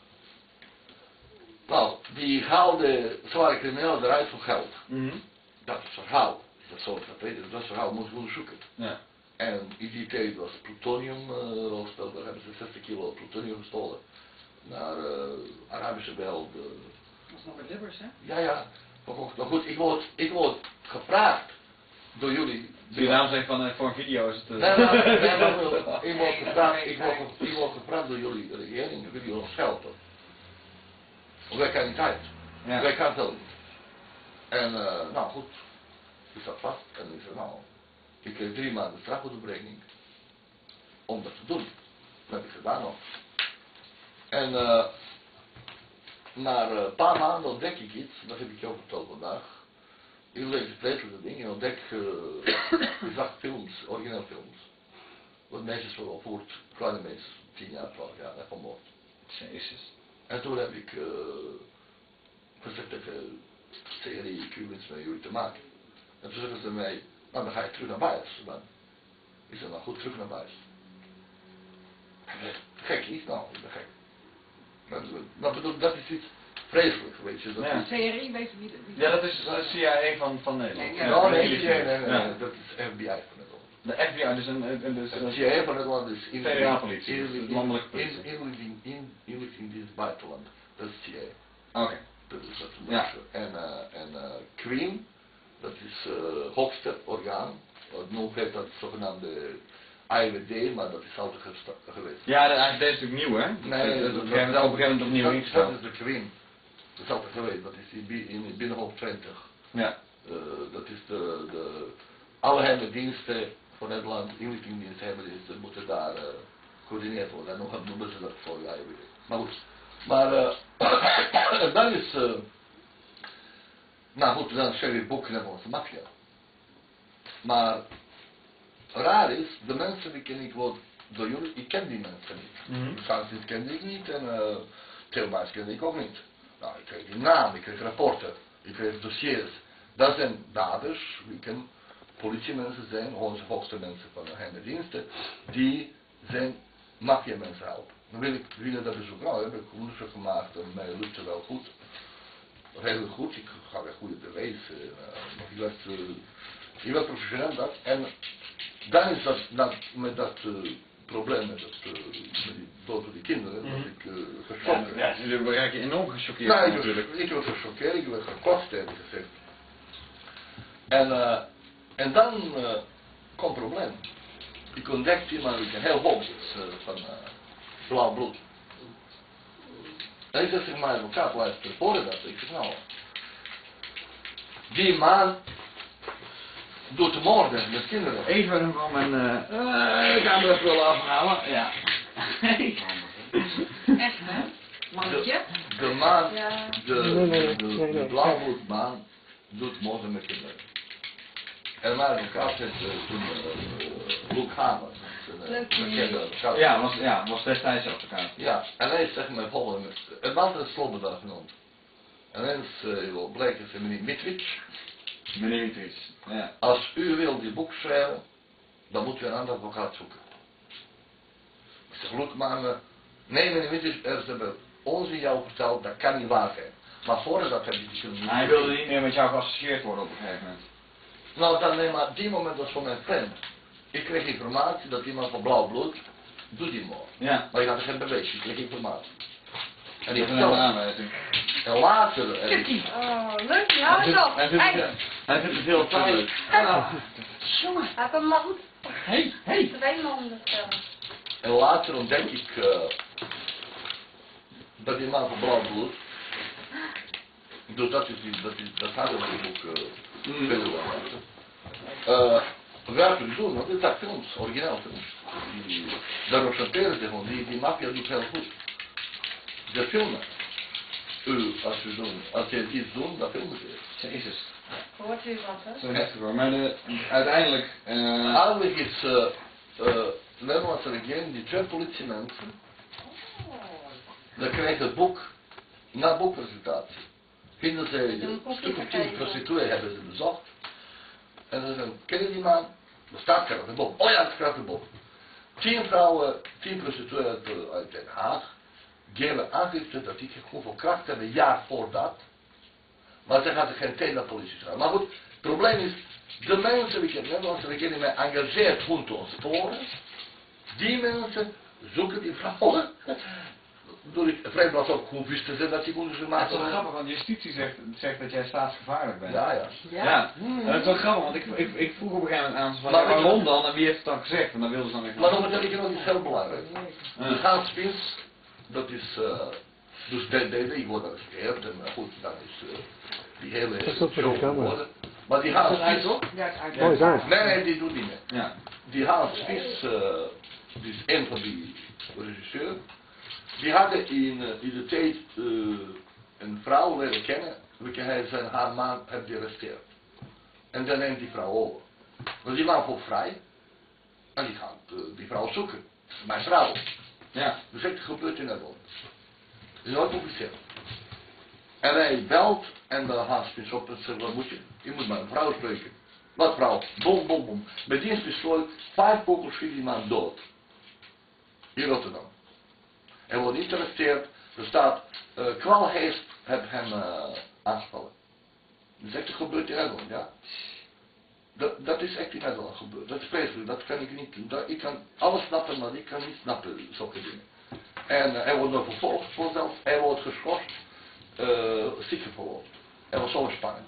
Nou, die haalde zware criminelen eruit voor geld. Mhm. Dat is het verhaal. Dat zou ik dat weten, dat verhaal moet je onderzoeken. Ja. En in die tijd was plutonium uh, rolspel, daar hebben ze zestig kilo plutonium gestolen. Naar uh, Arabische wereld. Uh, Dat is nog met Libbers, hè? ja, ja. Maar goed, maar goed, ik word, ik word gevraagd door jullie. Zie je daarom zeggen van uh, voor een video is het... Uh... Nee, maar, nee, maar ik word gevraagd, ik word, ik word gevraagd door jullie regering, jullie ons helpen. Want wij kan niet uit. Ja. Wij kan het ook niet. En uh, nou goed, ik zat vast en ik zei nou, ik kreeg drie maanden strafonderbrenging om dat te doen. Dat heb ik gedaan nog. En uh, na een paar maanden ontdek ik iets, dat heb ik jou verteld vandaag. Ik lees het vreselijke dingen en ontdek, uh, ik zag films, origineel films. Wat meisjes vervoerd, kleine meisjes, tien jaar, twaalf jaar, en vermoord. Jezus. En toen heb ik uh, gezegd tegen serie, ik wil iets met jullie te maken. En toen zeggen ze mij, nou dan ga je terug naar huis. Dan. Ik zei, nou goed, terug naar huis. Gek iets, nou, ik ben gek. Maar, maar bedoel, dat is iets vreselijks, weet je. Dat Ja. is, C R I, weet je wie wie- Ja, dat is de C I A van, van Nederland. Nee, ja. nou, nee, militie. nee, nee, nee, Ja. nee, dat is F B I van Nederland. De F B I, dus een... een, een dus, De een C I A van Nederland is in- Federaalpolitie, in- dus in- de landelijke in- politie. inlichting in inlichtingdienst buitenland. Dat is C I A. Oké. Dat is dat Ja. En, uh, en uh, Queen, dat is het uh, hoogste orgaan. Uh, nu heet dat zogenaamde I W D, maar dat is altijd gesta- geweest. Ja, de A F D is natuurlijk nieuw, hè? Nee, dat, dat, dat, hebben we op een gegeven moment opnieuw dat, ingesteld. dat is de Queen. Dat is altijd geweest, dat is in, bi- in Binnenhof twintig. Ja. Uh, dat is de, de, alle geheime diensten van Nederland, inlichtingdiensten, geheime diensten, moeten daar uh, gecoördineerd worden. En nog noemen ze dat voor de I W D. Maar goed. Maar uh, en dan is, uh, nou goed, dan schrijf je boeken over onze maffia. Maar raar is, de mensen die ken ik wel door jullie, ik ken die mensen niet. Mhm. Francis kende ik niet en uh, Theobaas kende ik ook niet. Nou, ik kreeg die naam, ik kreeg rapporten, ik kreeg dossiers. Dat zijn daders, wie ken politiemensen zijn, onze hoogste mensen van de geheime diensten, die zijn maffia-mensen helpen. dan wil ik willen dat is ook nou, heb ik onderzoek gemaakt en mij lukt het wel goed. Heel goed, ik ga weer goede bewijs, uh, ik werd, uh, ik werd professioneel dat. En dan is dat, dat met dat uh, probleem met, dat, uh, met die dood van die kinderen, mm. dat ik uh, geschokt Ja, ja, jullie raken enorm gechoqueerd nou, ik natuurlijk. was, ik was gechoqueerd, ik werd gekost, heb ik gezegd. En, uh, en dan uh, komt het probleem. Ik ontdekte iemand die een heel hoop is uh, van uh, blauw bloed. En ik zeg tegen mijn advocaat, luister, hoorde dat? Ik zeg, nou, die man doet de moorden met kinderen. Even van mijn uh, uh, cameraspullen afhalen, ja. Echt, hè? Mannetje? De, de man, Ja. de, Nee, nee, de, nee, de, nee. de blauwbloedman doet moorden met kinderen. En mijn advocaat heeft uh, toen uh, Luke Hamer, een Leuk, bekende advocaat. Ja, was, ja, was destijds advocaat. Ja, en hij is tegen mij volgende, het was een slotbedrag genoemd. En dan is uh, bleek het meneer Mitrovic. Meneer Mitrovic, ja. Als u wil die boek schrijven, dan moet u een ander advocaat zoeken. Ik zeg, Luke, maar uh, nee meneer Mitrovic, er hebben ons in jou verteld, dat kan niet waar zijn. Maar voordat dat heb je die film niet. Hij wilde niet meer met jou geassocieerd worden op een gegeven moment. Nou, dan nee, maar die moment was voor mijn vriend. Ik kreeg informatie dat iemand van blauw bloed doet die moord. Ja. Maar ik had er geen bewijs, ik kreeg informatie. En ik Dat is een vertelde. aanwijzing. En later. En ik, Oh, leuk, ja, Hij vindt- toch? Hij vindt Hey. het- hij vindt het heel fijn. Ah. Jongen. Hij heeft een man, Hey, hey. twee mannen zelfs. en later ontdek ik uh, dat die man van blauw bloed. Dat is die, dat is, dat hadden we in het boek uh, Mm. veel uh, werkelijk doen, want dit zijn films, origineel films. Die, daar representeren ze gewoon, die, die maffia doet heel goed. Ze filmen. U, als u doen, als je iets doet, dan filmen ze. Jezus. Hoort u wat, hè? Zo heftig hoor. Maar de, uiteindelijk... Uh, Eigenlijk is uh, uh, Nederlandse regering, die twee politiemensen, dan krijgt het boek, na boekpresentatie, vinden ze een stuk of tien prostituees hebben ze bezocht. En dan zeggen, ken je die man? Er staat er op de boom. Oh ja, het staat erop. Tien vrouwen, tien prostituees uit, uh, uit Den Haag, geven aangifte dat die gewoon verkracht hebben, een jaar voor dat. Maar ze hadden geen tijd naar de politie schrijven. Maar goed, het probleem is, de mensen die de Nederlandse regering mij engageert om te ontsporen, die mensen zoeken die vrouwen. Door ik vrijblad ook hoe wisten ze dat die moeder ze het maken. is wel grappig, want justitie zegt, zegt dat jij staatsgevaarlijk bent. Ja, ja. Ja, en dat is wel grappig, want ik, ik, ik vroeg op een gegeven moment aan ze van, Maar ja, weet je- waarom dan en wie heeft het dan gezegd? En dan wilden ze dan weer Maar dan vertel ik je nog iets heel belangrijks. Ja. De Hans Spins, dat is, uh, dus de, de, de, ik word arresteerd en uh, goed, dan is uh, die hele Dat is ook voor de show camera. geworden. Maar die Hans Spins, Ja, het is uit. Mooi zijn. nee nee, die doet niet meer. Ja. Die Hans Spins, uh, die is een van die regisseurs, die hadden in, uh, in de tijd uh, een vrouw leren kennen, welke hij zijn haar man heeft gearresteerd. En dan neemt die vrouw over. Maar die man wordt vrij en die gaat uh, die vrouw zoeken. Mijn vrouw. Ja. Dus het gebeurt in Nederland. Het is nooit officieel. En hij belt en de Hans Spins op en zegt, wat moet je? Je moet met een vrouw spreken. Wat vrouw? Bom, bom, bom. Met dienstpistool, vijf kogels schiet die man dood. In Rotterdam. Hij wordt niet gearresteerd. Er staat, uh, kwalgeest heeft hem uh, aangevallen. Dat is echt gebeurd in Nederland, ja. Dat, dat is echt in Nederland gebeurd. Dat is vreselijk, dat kan ik niet doen. Dat, ik kan alles snappen, maar ik kan niet snappen zulke dingen. En uh, hij wordt nog vervolgd voor zelfs. Hij wordt geschorst, uh, ziekenverlof. Hij was zo spannend.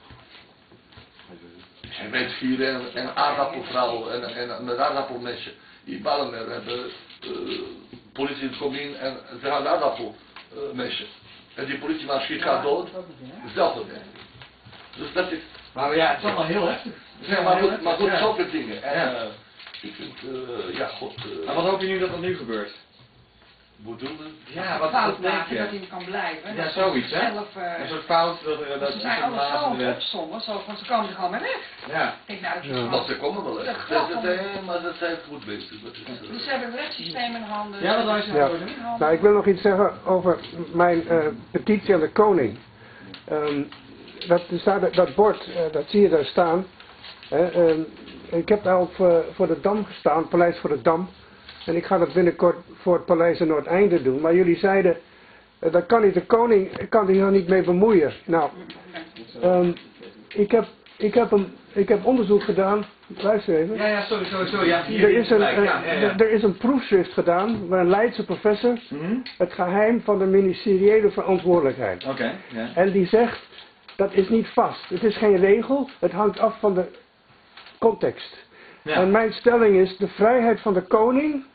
Hij weet hier en een aardappelvrouw en, en, en een aardappelmesje. Die ballen hebben, uh, politie komt in en ze gaan een aardappelmesje. En die politieman schiet gaat dood. Zelfde ding. Dus dat is. Maar ja, het is allemaal heel heftig. Het is Ja, allemaal maar heel goed, maar heftig, goed, ja. zulke dingen. En Ja. uh, ik vind, uh, ja god. Uh, En wat hoop je nu dat er nu gebeurt? Hoe doen we? Ja, wat, fout wat denk maken dat je? hij kan blijven. Ja, Dat zoiets hè? Zelf, uh, Een soort fout dat er dat ze is zijn een alles laag zo in de wet. opzommen, zo van ze komen er gewoon mee weg. Ja. Ik denk nou, dat is Ja. gewoon- Want ze komen wel Dat eens. klopt. Ze zijn, maar ze zijn goed bezig. Dat is, uh, Dus ze hebben het rechtssysteem in handen. Ja, wat wou je ze zeggen? hebben het in handen. Nou, ik wil nog iets zeggen over mijn eh, petitie aan de koning. Ehm, dat, er staat, dat bord, eh, dat zie je daar staan. Hè, ehm, ik heb daar op, eh, voor de Dam gestaan, Paleis voor de Dam. En ik ga dat binnenkort voor het Paleis aan Noordeinde doen. Maar jullie zeiden, uh, dat kan niet de koning, kan zich er niet mee bemoeien. Nou, um, ik, heb, ik, heb een, ik heb onderzoek gedaan. Luister even. Ja, ja, sorry, sorry, sorry. Ja, er, is een, gelijk. uh, ja, ja, ja. er is een proefschrift gedaan waar een Leidse professor Mm-hmm. het geheim van de ministeriële verantwoordelijkheid. Oké, okay, ja. En die zegt, dat is niet vast. Het is geen regel, het hangt af van de context. Ja. En mijn stelling is, de vrijheid van de koning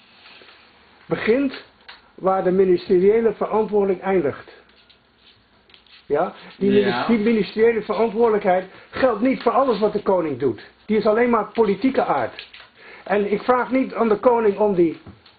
begint waar de ministeriële verantwoording eindigt. Ja? Die, Ja. die ministeriële verantwoordelijkheid geldt niet voor alles wat de koning doet. Die is alleen maar politieke aard. En ik vraag niet aan de koning om die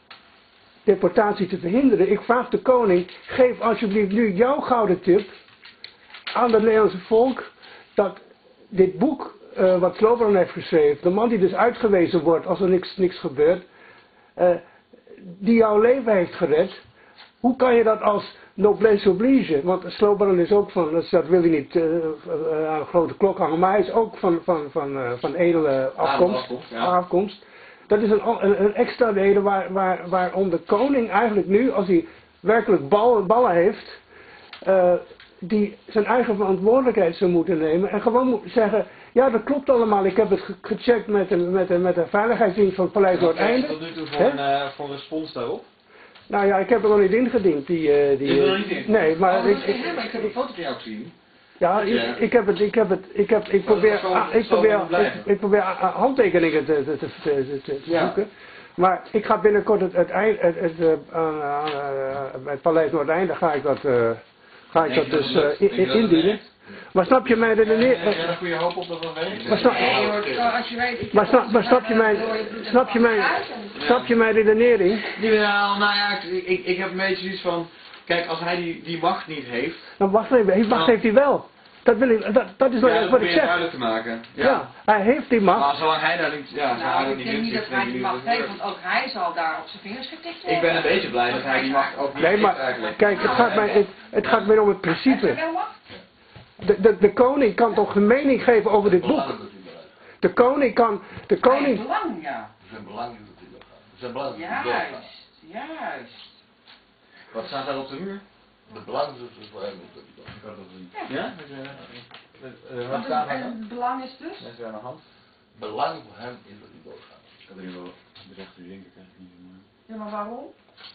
deportatie te verhinderen. Ik vraag de koning, geef alsjeblieft nu jouw gouden tip aan het Nederlandse volk, dat dit boek uh, wat Slobodan heeft geschreven, de man die dus uitgewezen wordt als er niks, niks gebeurt, uh, die jouw leven heeft gered, hoe kan je dat als noblesse oblige, want Slobodan is ook van, dat wil hij niet uh, uh, aan een grote klok hangen, maar hij is ook van, van, van, uh, van edele afkomst, afkomst, ja. afkomst. Dat is een, een, een extra reden waar, waar, waarom de koning eigenlijk nu, als hij werkelijk bal, ballen heeft, uh, die zijn eigen verantwoordelijkheid zou moeten nemen en gewoon moet zeggen, ja dat klopt allemaal, ik heb het ge gecheckt met de, met, de, met de veiligheidsdienst van het Paleis Noordeinde. Wat doet u voor een, uh, voor een respons daarop? Nou ja, ik heb er nog niet ingediend. Die, uh, die, Is er nog niet in? Nee, maar Oh, ik, ik, ik, ik, ik heb een foto van jou gezien. ja, Ja. ik, ik heb het, ik heb het, ik heb, ik probeer, zal- ah, ik zal probeer, wel blijven. ik, ik probeer ah, handtekeningen te, te, te, te, te Ja. zoeken. Maar ik ga binnenkort het, het, eind- het, het, uh, aan, aan, uh, bij het Paleis Noordeinde ga ik dat, uh, ga ik Denk dat je dus dat uh, lukt? in, Denk je dat in, het indienen. werkt? Maar snap je mijn Ja, redenering? ja, daar goede hoop op dat dat werkt. Maar snap, Nee hoor, nou, als je weet, ik maar heb snap, als maar je snap je naar, mijn, eh, door je bloed en snap je mijn, kruis en- snap je mijn redenering? Jawel, nou ja, ik, ik, ik heb een beetje zoiets van, kijk, als hij die, die macht niet heeft, Nou wacht even, die macht Nou. heeft hij wel. Dat, wil ik, dat, dat is nou ja, juist dat wat ik probeer je zeg. duidelijk te maken. Ja. Ja, hij heeft die macht. Maar zolang hij daar niet, ja, zolang hij Nou, dat ik niet denk niet dat inzicht, hij denk die ik macht niet dat heeft, het want ook hij zal daar op zijn vingers getikt worden. Ik ben een beetje blij dat hij die macht ook niet Nee, heeft maar eigenlijk. kijk, het gaat mij, het, het gaat mij om het Heeft hij principe. wel macht? De, de, de koning kan toch een mening geven over dit boek. Belangen dat hij bereikt. De koning kan, de Hij heeft koning, belang, ja. Zijn belang is dat hij doorgaat. Zijn belang is dat hij doorgaat. Juist, juist. Wat staat daar op de muur? De belang is het voor hem is dat hij doorgaat. Ja? Uh, wat Want staat het, er dan? het belang is dus? Dat is weer aan de hand. Belang voor hem is dat hij doorgaat. Ik had er hier wel berecht u denken, krijg ik niet meer. Ja, maar waarom?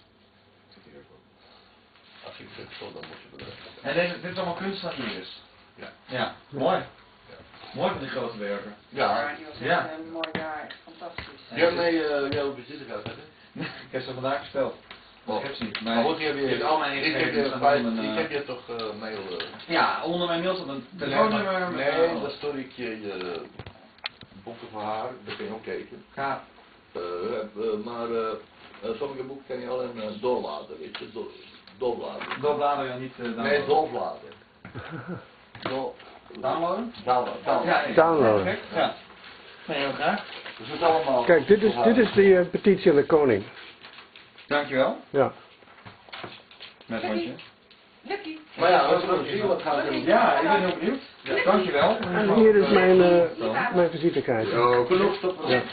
Als ik zeg zo, dan moet je bereiken. En deze, dit is allemaal kunst van Iris. Ja. Ja, mooi. Mooi van die grote werken. Ja. die was Ja. echt een mooi jaar, echt fantastisch. Die hebben mij uh, jou visite gehad, hè? Ik heb ze vandaag gesteld. Oh. Ik heb ze niet. Maar Maar goed, die heb je, je hebt al mijn ik heb ingevingen je, staan bij, onder een, ik eh, heb je toch uh, mail... Uh, Ja, onder mijn mail staat een telefoonnummer. met, nee, eh, daar stoor ik je, je boeken van haar, daar kun je ook kijken. Ja. Uh, uh, maar uh, uh, sommige boeken kan je alleen uh, doorladen, weet je, do, doorbladen. Doorbladeren, ja, niet uh, downloaden. Nee, doorbladen. Do, Downloaden? downloaden. downloaden. Ja, ja. Downloaden. Perfect, ja. Nee, heel graag. Dus het is allemaal... kijk, dit is, voor dit haar. is de uh, petitie aan de koning. Dankjewel. Ja. Met hondje. Lucky. Maar ja, we zullen zien wat gaat er doen. Ja, ik ben heel benieuwd. Ja. Dankjewel. En hier is mijn, uh, mijn visitekaartje. Zo, genoeg stoppen. Ja.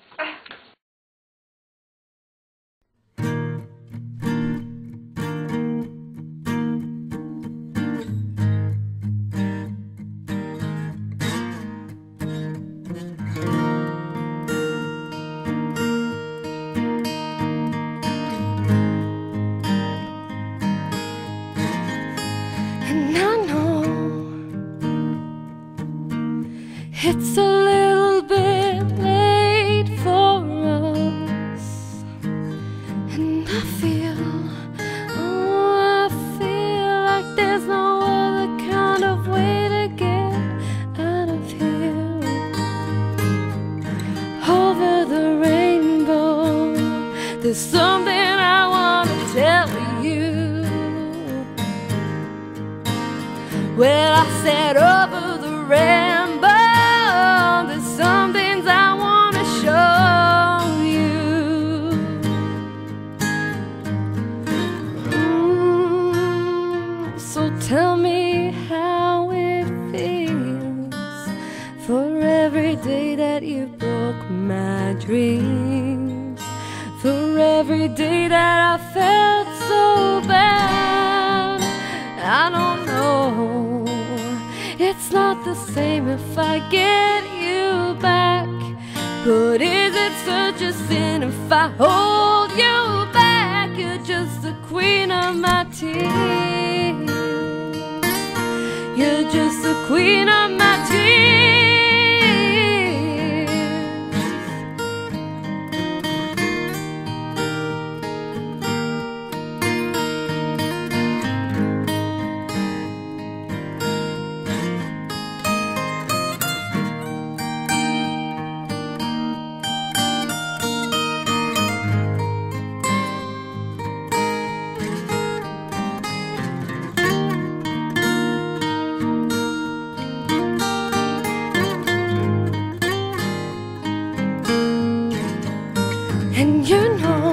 And I know it's a little bit late for us. And I feel, oh, I feel like there's no other kind of way to get out of here. Over the rainbow, there's something I want to tell you. Well, I said over the rainbow, there's some things I want to show you. Mm, so tell me how it feels for every day that you broke my dreams, for every day that I felt so bad. I don't know, it's not the same if I get you back. But is it such a sin if I hold you back? You're just the queen of my tears. You're just the queen of my tears. And you know,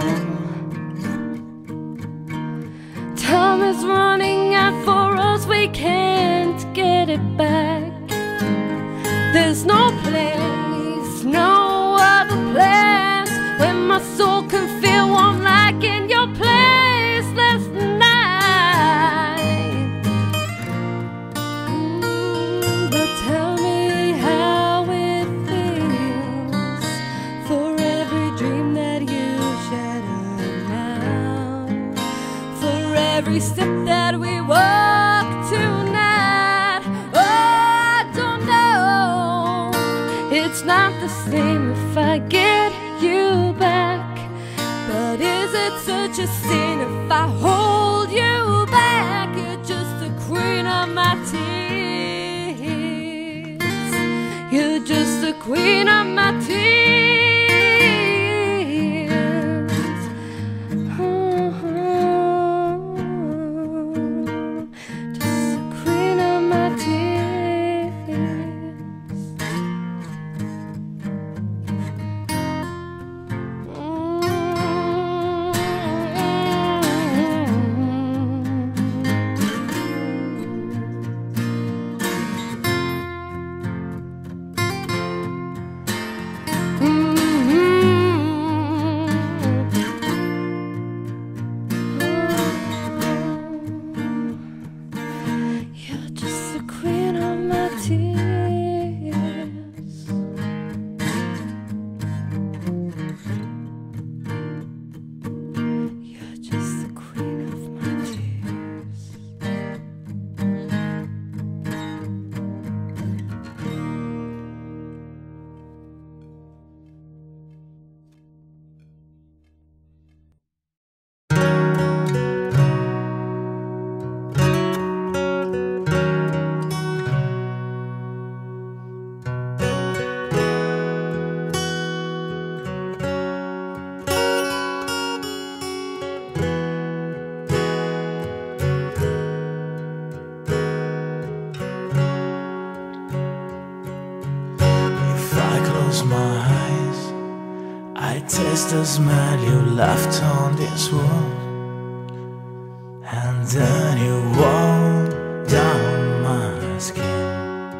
time is running out for us, we can't get it back. There's no place, no other place where my soul can feel warm like in your place last night. Mm, but tell me how it feels for every dream that you shattered now, for every step that we walk tonight. Oh, I don't know, it's not the same if I get you back. But is it such a sin if I hold you back? You're just the queen of my tears. You're just the queen of my tears. My eyes, I taste the smell you left on this wall, and then you walk down my skin.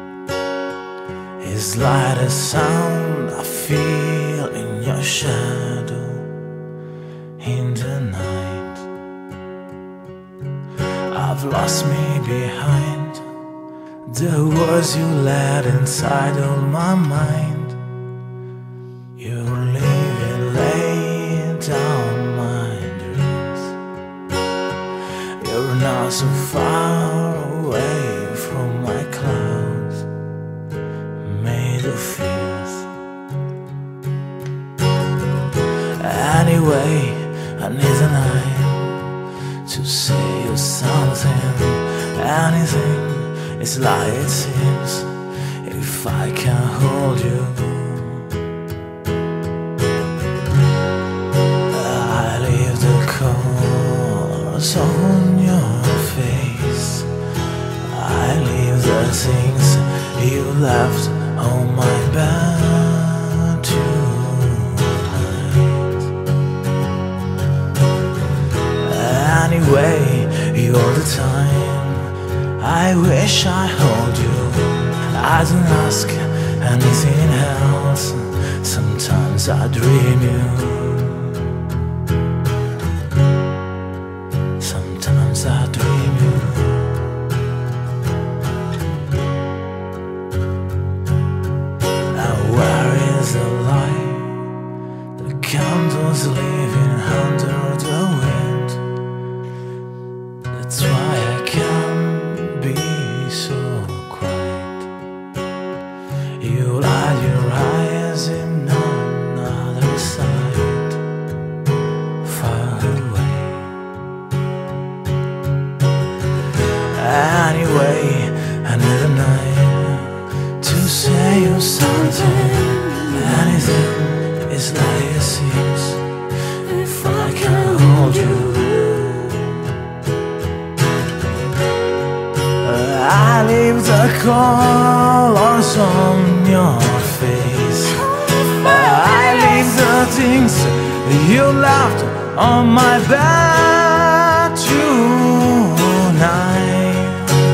It's like a sound I feel in your shadow in the night. I've lost me behind the words you let inside of my mind. You're leaving, laying down my dreams. You're not so far away from my clouds, made of fears. Anyway, I need a night to say you something. Anything is like it seems if I can hold you. On your face, I leave the things you left on my bed tonight. Anyway, you're the time I wish I hold you. I don't ask anything else. Sometimes I dream you. I leave the colors on your face. I leave the things you left on my bed tonight.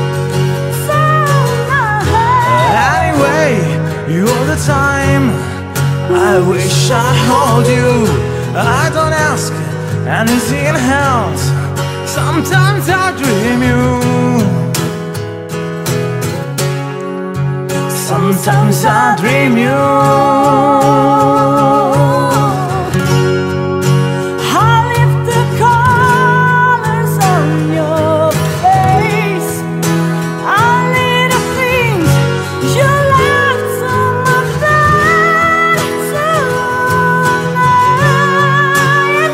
Anyway, you're the time I wish I'd hold you. I don't ask anything else. Sometimes I dream you. Sometimes I dream you. I leave the colors on your face. I leave the things you left on my bed tonight.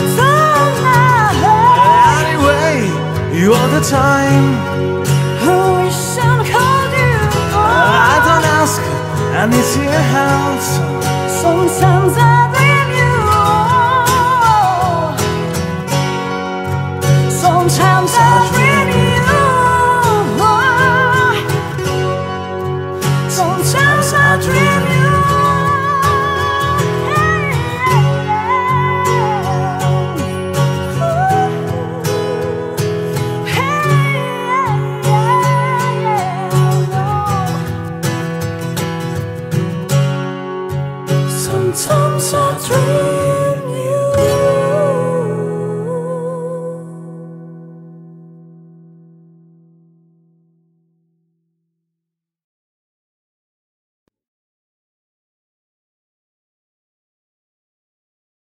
Tonight. Anyway, you're the time I wish I called you. I don't ask anything else. Sometimes I